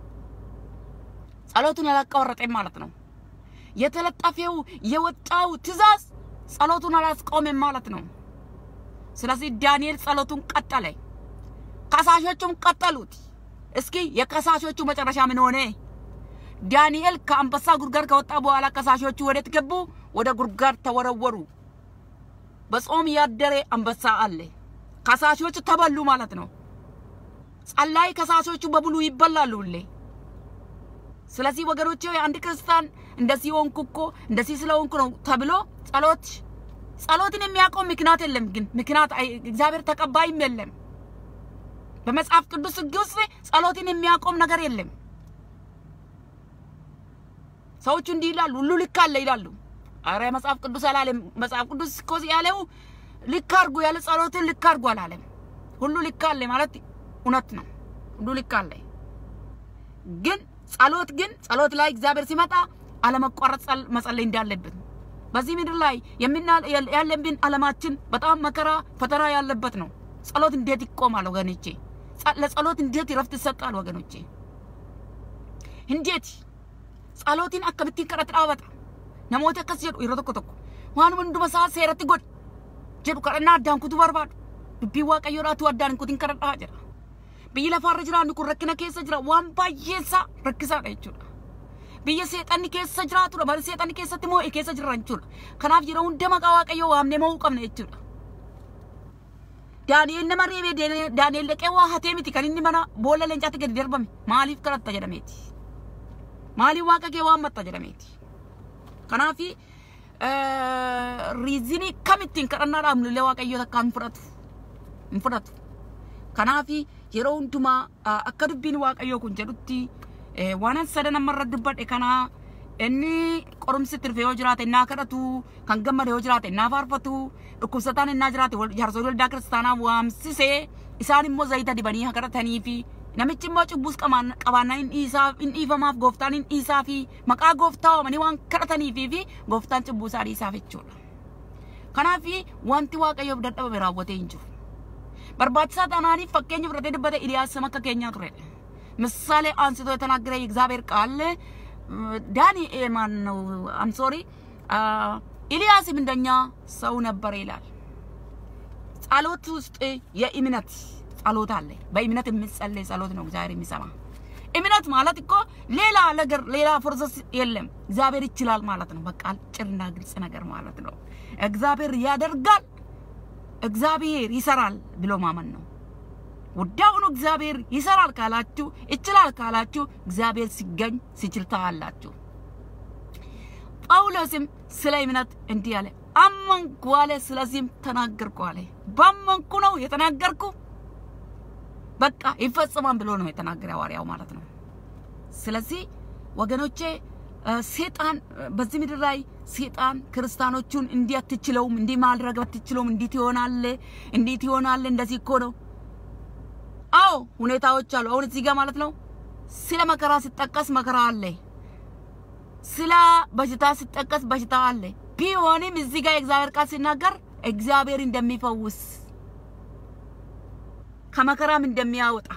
ጸሎቱን ያላቋረጠ ማለት ነው የተለጠፈው የወጣው ትእዛዝ ጸሎቱን አላስቆመም ማለት ነው ስለዚህ ዳንኤል ጸሎቱን ቀጠለ ከሳሾቹም ቀጠሉት እስኪ የከሳሾቹ መጨረሻ ምን ሆነ ዳንኤል ከአንበሳ ጉርጋር ከወጣ በኋላ ከሳሾቹ ወዴት ገቡ ወደ ጉርጋር ተወረወሩ በጾም ያደረ አንበሳ አለ ከሳሾቹ ተበሉ ማለት ነው ጸላይ ከሳሾቹ በብሉ ይበላሉለ ስለዚህ ወገኖቼ አንድ ክርስቲያን እንደዚህ ሆንኩኮ እንደዚህ ስለሆንኩ ነው ተብሎ ጸሎት ጸሎትን የሚያቆም ምክንያት የለም ግን ምክንያት እግዚአብሔር ተቀባይም የለም በመጽሐፍ ቅዱስ ግልጽ ጸሎትን የሚያቆም ነገር የለም ሰዎች እንዲህ ይላሉ ሁሉ ልክ አለ ይላሉ አረ መጽሐፍ ቅዱስ አላለም መጽሐፍ ቅዱስ ኮዚ ያለው ልክ አርጉ ያለ ጸሎትን ልክ አርጉ አላለም ሁሉ ልክ አለ ማለት እውነት ነው ሁሉ ልክ አለ ግን ጸሎት ግን ጸሎት ላይ እግዚአብሔር ሲመጣ አለመቋረጥ መጸለይ እንዳለበት በዚህ ምድር ላይ ያለብን ዓለማችን በጣም መከራ ፈተና ያለበት ነው ጸሎት እንዴት ይቆማል ወገኖቼ ለጸሎት እንዴት ይረፍት ይሰጣል ወገኖቼ እንዴት ጸሎትን አከብቲ ከረጥራወጣ ነሞተ ከሰዱ ይረተቆተቆ ማን ወንዱ መሳት ሰረት ጎድ ጀዱ ከረና ዳንኩቱ በርባድ ቢዋ ቀዮራቱ አዳንኩትን ከረጣ ጀራ ቢላ ፈርጅራ ንኩ ረክነ ከሰ ጅራ ዋን ባየሳ ረክሳ አይቹ biyya seexanni keessa jiraatu dha bal seexanni keessatti moo keessa jiran jechuudha kanaaf yeroo hunda maqaa waaqayyoo waamne moo qabne jechuudha Daani'el nama reebe Daani'el dhaqee waa hatee miti kan inni mana boolla leencaatti gadi darbame maaliif kadhatta jedhameeti maaliif waaqa kee waammatta jedhameeti kanaaf riizini kamittiin kadhannaadhaaf nullee waaqayyoo takka hin fudhatu hin fudhatu kanaaf yeroo hundumaa akka dubbiin waaqayyoo kun jedhutti وانا سدنا مرة دبّت إكنا إني قرم ستر في وجرات الناكرتو كان جمر وجرات النافارفتو ركوستان الناجرات والجرسول داكرستانا وامسيسه إساني موزايتا دي بنيها كرتاني في نمتشي ما تبوس كمان كمان إن إيساف إن إيفا ما في غفتان إن إيسافي مكا غفتاو مني وان كرتاني في في غفتان تبوس على إيسافي تشولا كنا في وانتي واقع يبدأ براوتين جو برباد سات أناني فكين يبرد دبّت إلياس سمكة كينيا كره ምሳሌ አንስቶ የተናገረ የእግዚአብሔር ቃል ዳንኤል ማን ነው አም ሶሪ ኢልያስም እንደኛ ሰው ነበር ይላል ጸሎት ውስጥ የእምነት ጸሎት አለ በእምነት የሚጸለይ ጸሎት ነው እግዚአብሔር የሚሰማ እምነት ማለት እኮ ሌላ ነገር ሌላ ፕሮሰስ የለም እግዚአብሔር ይችላል ማለት ነው በቃ ጭርና ግልጽ ነገር ማለት ነው እግዚአብሔር ያደርጋል እግዚአብሔር ይሰራል ብሎ ማመን ነው ወዳውኑ እግዚአብሔር ይሰራል ካላችሁ ይችላል ካላችሁ እግዚአብሔር ሲገኝ ሲችልታ አላችሁ ጳውሎስም ስለ እምነት እንዲህ አለ አመንኩ አለ ስለዚህም ተናገርኩ አለ ባመንኩ ነው የተናገርኩ በቃ ይፈጸማል ብሎ ነው የተናገረው ሐዋርያው ማለት ነው ስለዚህ ወገኖቼ ሰይጣን በዚህ ምድር ላይ ሰይጣን ክርስቲያኖቹን እንዲያትችለውም እንዲማድረግ አትችለውም እንዴት ይሆናል እንዴት ይሆናል እንደዚህ እኮ ነው አው ሁኔታዎች አሉ አሁን እዚህ ጋር ማለት ነው ስለ መከራ ሲጠቀስ መከራ አለ ስለ በሽታ ሲጠቀስ በሽታ አለ ቢሆንም እዚህ ጋር እግዚአብሔር ቃል ሲናገር እግዚአብሔር እንደሚፈውስ ከመከራም እንደሚያወጣ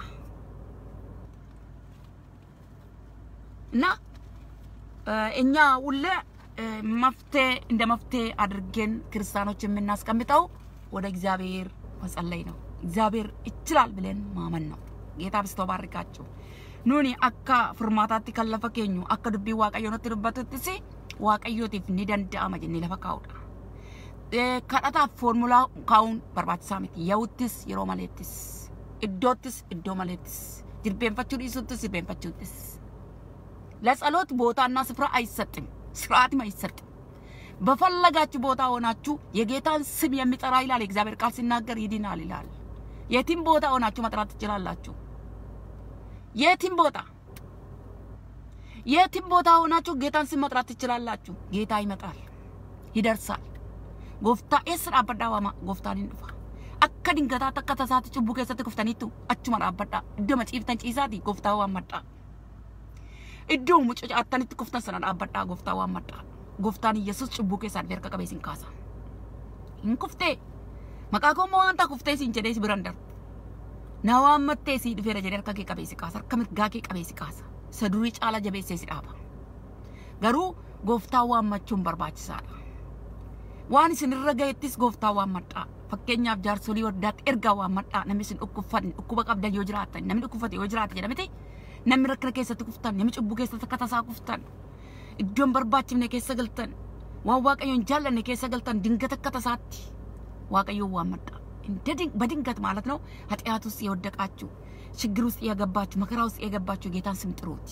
እና እኛ ሁሌ መፍትሄ እንደ መፍትሄ አድርገን ክርስቲያኖች የምናስቀምጠው ወደ እግዚአብሔር መጸለይ ነው እግዚአብሔር ይችላል ብለን ማመን ነው ጌታ በስቶ ባርካችሁ ኑኒ አካ ፍርማታቲ ከለፈከኙ አካ ዱቢ ዋቀዮ ነው ትርበቱትሲ ዋቀዮቲፍ ንደንዳማ ጀኒ ለፈካውዳ ከዳታ ፎርሙላ ካውን በርባትሳሚት የውትስ የሮማሌትስ እዶትስ እዶማሌትስ ድርቤንፈቹ ዲሱትስ ድርቤንፈቹትስ ለጸሎት ቦታና ስፍራ አይሰጥም ስርዓትም አይሰጥም በፈለጋችሁ ቦታ ሆናችሁ የጌታን ስም የሚጠራ ይላል እግዚአብሔር ቃል ሲናገር ይድናል ይላል የትም ቦታ ሆናችሁ መጥራት ትችላላችሁ የትም ቦታ የትም ቦታ ሆናችሁ ጌታን ስም መጥራት ትችላላችሁ ጌታ ይመጣል ይደርሳል ጎፍታ እስራ አበዳዋማ ጎፍታን እንፋ አከ ድንገታ ተከተሳት ጭቡ ከሰተ ኩፍታኒቱ አቹ ማራበዳ ደመ ጪፍታን ጪሳቲ ጎፍታዋ ማጣ እዶ ሙጭ አታኒት ኩፍታን ሰናን አበዳ ጎፍታዋ ማጣ ጎፍታን ኢየሱስ ጭቡ ከሳት በርካ ቀበሲን ካሳ እንኩፍቴ መቃኮሞ አንታ ኩፍቴ ሲንጀዴስ ብራንደር ናዋመቴ ሲድ ፈረ ጀደር ከከ ቀበሲ ካሳ ከምት ጋከ ቀበሲ ካሳ ሰዱሪ ጫላ ጀቤሴ ሲዳባ ገሩ ጎፍታዋ ማቹን በርባችሳዳ ዋን ሲንረጋይትስ ጎፍታዋ ማጣ ፈከኛፍ ጃርሶሊ ወዳት ኤርጋዋ ማጣ ነሚስን ኡኩፋን ኡኩባ ቀብዳ ዮጅራታ ነምን ኡኩፋት ዮጅራታ ጀደምቴ ነምረክነ ከሰት ኩፍታን ነምጭቡ ከሰት ከተሳ ኩፍታን እዶም በርባችም ነከ ሰገልተን ዋዋቀዮን ጃለነ ከሰገልተን ድንገት ከተሳት ዋቀዮ ዋመጣ እንደድን በድንገት ማለት ነው ኃጢአት ውስጥ የወደቃችሁ ችግር ውስጥ የገባችሁ መከራ ውስጥ የገባችሁ ጌታን ስም ጥሩት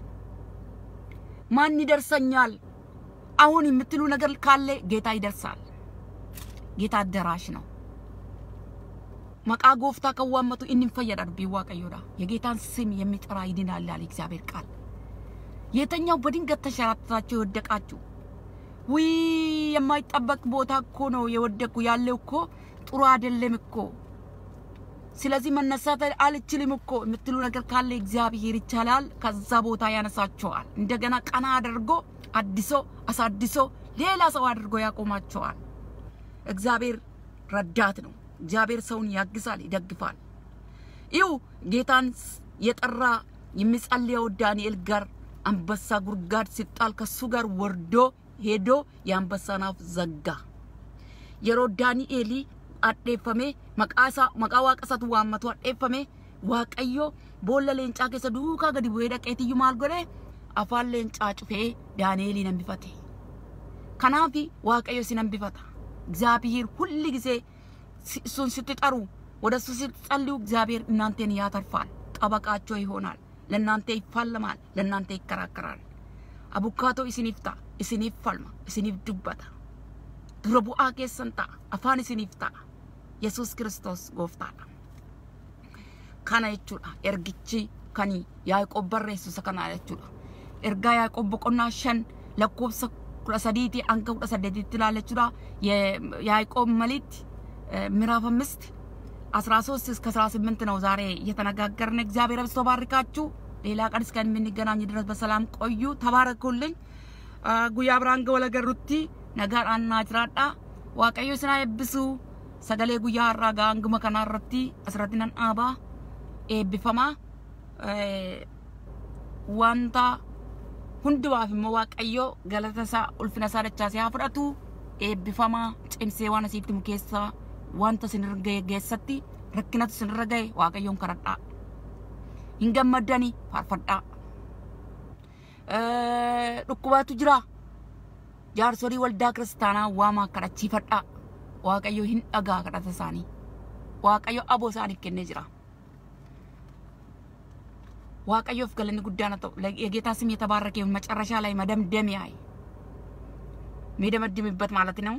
ማን ይደርሰኛል አሁን የምትሉ ነገር ካለ ጌታ ይደርሳል ጌታ አደራሽ ነው መቃ ጎፍታ ከዋመቱ እንን ፈየዳር ቢዋቀዮዳ የጌታን ስም የሚጠራ ይድናል ያለ እግዚአብሔር ቃል የተኛው በድንገት ተሸራታችሁ የወደቃችሁ ወይ የማይጠበቅ ቦታ እኮ ነው የወደቁ ያለው እኮ ጥሩ አይደለም እኮ ስለዚህ መነሳት አልችልም እኮ የምትሉ ነገር ካለ እግዚአብሔር ይቻላል ከዛ ቦታ ያነሳቸዋል እንደገና ቀና አድርጎ አዲሶ አሳድሶ ሌላ ሰው አድርጎ ያቆማቸዋል እግዚአብሔር ረዳት ነው እግዚአብሔር ሰውን ያግዛል ይደግፋል ይው ጌታን የጠራ የሚጸልየው ዳንኤል ጋር አንበሳ ጉርጋድ ሲጣል ከሱ ጋር ወርዶ ሄዶ ያንበሳናፍ ዘጋ የሮ ዳንኤሊ አደፈሜ መቃሳ መቃዋ ቀሰት ዋመቱ አደፈሜ ዋቀዮ ቦለ ሌንጫ ከሰ ዱካ ገዲ ወይዳ ቀይትዩ ማልጎሬ አፋል ሌንጫ ጩፌ ዳንኤሊ ነምቢፈቴ ከናፊ ዋቀዮ ሲነምቢፈታ እግዚአብሔር ሁሉ ጊዜ እሱን ስትጠሩ ወደሱ ስትጸልዩ እግዚአብሔር እናንተን ያተርፋል ጠበቃቸው ይሆናል ለናንተ ይፋለማል ለናንተ ይከራከራል አቡካቶ ኢሲኒፍታ ኢሲኒፋልማ ኢሲኒፍ ዱባታ ድረቡ አከሰንታ አፋን ኢሲኒፍታ ኢየሱስ ክርስቶስ ጎፍታላ ካና ይቹላ ኤርጊቺ ካኒ ያዕቆብ በረሱ ሰከና ይቹላ ኤርጋ ያዕቆብ ቆናሸን ለኮብሰ ኩራሳዲቲ አንከው ተሰደዲ ትላለችላ የያዕቆብ መልእክት ምዕራፍ አምስት አስራ ሶስት እስከ አስራ ስምንት ነው ዛሬ እየተነጋገርን እግዚአብሔር አብዝቶ ባርካችሁ ሌላ ቀን እስከምንገናኝ ድረስ በሰላም ቆዩ ተባረኩልኝ ጉያ ብራንገ ወለገሩቲ ነገር አናጅራዳ ዋቀዮ ስና ይብሱ ሰገሌ ጉያ አራጋ አንግመ ከናረቲ አስራቲናን አባ ኤቢፈማ ዋንታ ሁንዱባፍ መዋቀዮ ገለተሳ ኡልፍነሳ ደቻ ሲያፍራቱ ኤቢፈማ ጭምሴ ዋና ሲፍትሙ ኬሳ wanta sinirgay geessatti rakkinatu sinirgay waaqayyoon karadha hingammadani farfadha eh dhukkubatu jira jaarsori waldaa kristaana waama kadachifadha waaqayyo hin dhagaa kadhata isaani waaqayyo aboo isaaniif kennee jira waaqayyoof galanni guddaana ta'u የጌታ ስም የተባረከ ይሁን መጨረሻ ላይ መደምደሚያይ ሚደመድምበት ማለት ነው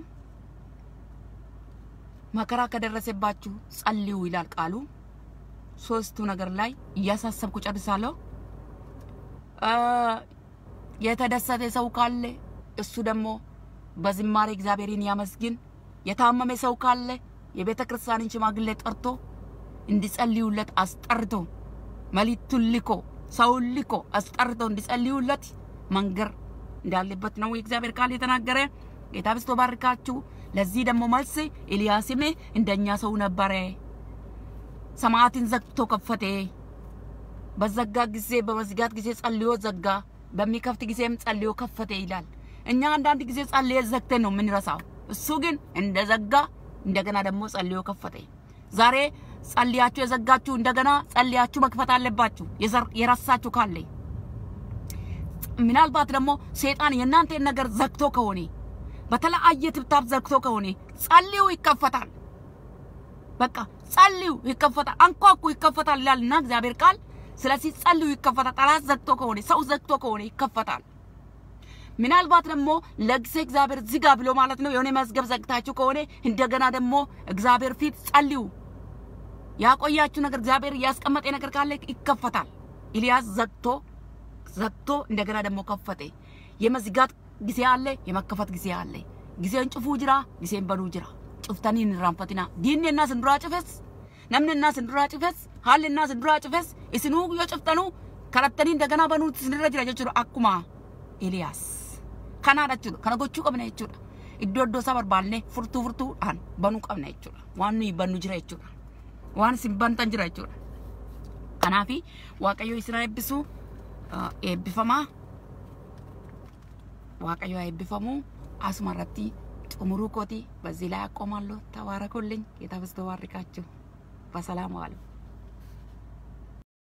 መከራ ከደረሰባችሁ ጸልዩ ይላል ቃሉ ሶስቱ ነገር ላይ ያሳሰብኩ ጨርሳለሁ የተደሰተ ሰው ካለ እሱ ደግሞ በዝማሬ እግዚአብሔርን ያመስግን። የታመመ ሰው ካለ የቤተ ክርስቲያንን ሽማግሌ ጠርቶ እንዲጸልዩለት አስጠርቶ መልእክቱን ልኮ ሰው ልኮ አስጠርቶ እንዲጸልዩለት መንገር እንዳለበት ነው የእግዚአብሔር ቃል የተናገረ። ጌታ ብስቶ ባርካችሁ። ለዚህ ደግሞ መልስ ኤልያስም እንደኛ ሰው ነበረ። ሰማያትን ዘግቶ ከፈተ። በዘጋ ጊዜ በመዝጋት ጊዜ ጸልዮ ዘጋ፣ በሚከፍት ጊዜም ጸልዮ ከፈተ ይላል። እኛ አንዳንድ ጊዜ ጸልየ ዘግተን ነው የምንረሳው። እሱ ግን እንደዘጋ እንደገና ደግሞ ጸልዮ ከፈተ። ዛሬ ጸልያችሁ የዘጋችሁ እንደገና ጸልያችሁ መክፈት አለባችሁ። የራሳችሁ ካለ ምናልባት ደግሞ ሰይጣን የናንተን ነገር ዘግቶ ከሆነ በተለያየ ትብታብ ዘግቶ ከሆነ ጸልዩ ይከፈታል። በቃ ጸልዩ ይከፈታል። አንኳኩ ይከፈታል ይላልና እግዚአብሔር ቃል። ስለዚህ ጸልዩ ይከፈታል። ጠላት ዘግቶ ከሆነ ሰው ዘግቶ ከሆነ ይከፈታል። ምናልባት ደግሞ ለግሴ እግዚአብሔር ዝጋ ብሎ ማለት ነው የሆነ መዝገብ ዘግታችሁ ከሆነ እንደገና ደግሞ እግዚአብሔር ፊት ጸልዩ። ያቆያችሁ ነገር እግዚአብሔር ያስቀመጠ ነገር ካለ ይከፈታል። ኤልያስ ዘግቶ ዘግቶ እንደገና ደግሞ ከፈተ። የመዝጋት ጊዜ አለ፣ የመከፈት ጊዜ አለ። ጊዜን ጭፉ ጅራ፣ ጊዜን በሉ ጅራ። ጭፍተኒን ራንፈቲና ዲንና ስንዱራ ጭፈስ ነምንና ስንዱራ ጭፈስ ሃልና ስንዱራ ጭፈስ እስኑ የጭፍተኑ ከረተኒ እንደገና በኑ ስንዱራ ጅራ ጀቹ አኩማ ኤልያስ ከናዳቹ ከነጎቹ ቀብና ይቹ ኢዶዶ ሰበር ባልኔ ፍርቱ ፍርቱ አን በኑ ቀብና ይቹ ዋኑ ይበኑ ጅራ ይቹ ዋን ሲምባንታን ጅራ ይቹ ከናፊ ዋቀዮ እስራኤል ቢሱ ኤቢፈማ ዋቀዮ ኤቢፈሙ አስማራቲ ጥሙሩ ኮቲ በዚህ ላይ አቆማለሁ። ተባረኩልኝ። ጌታ ይባርካችሁ። በሰላም ዋሉ።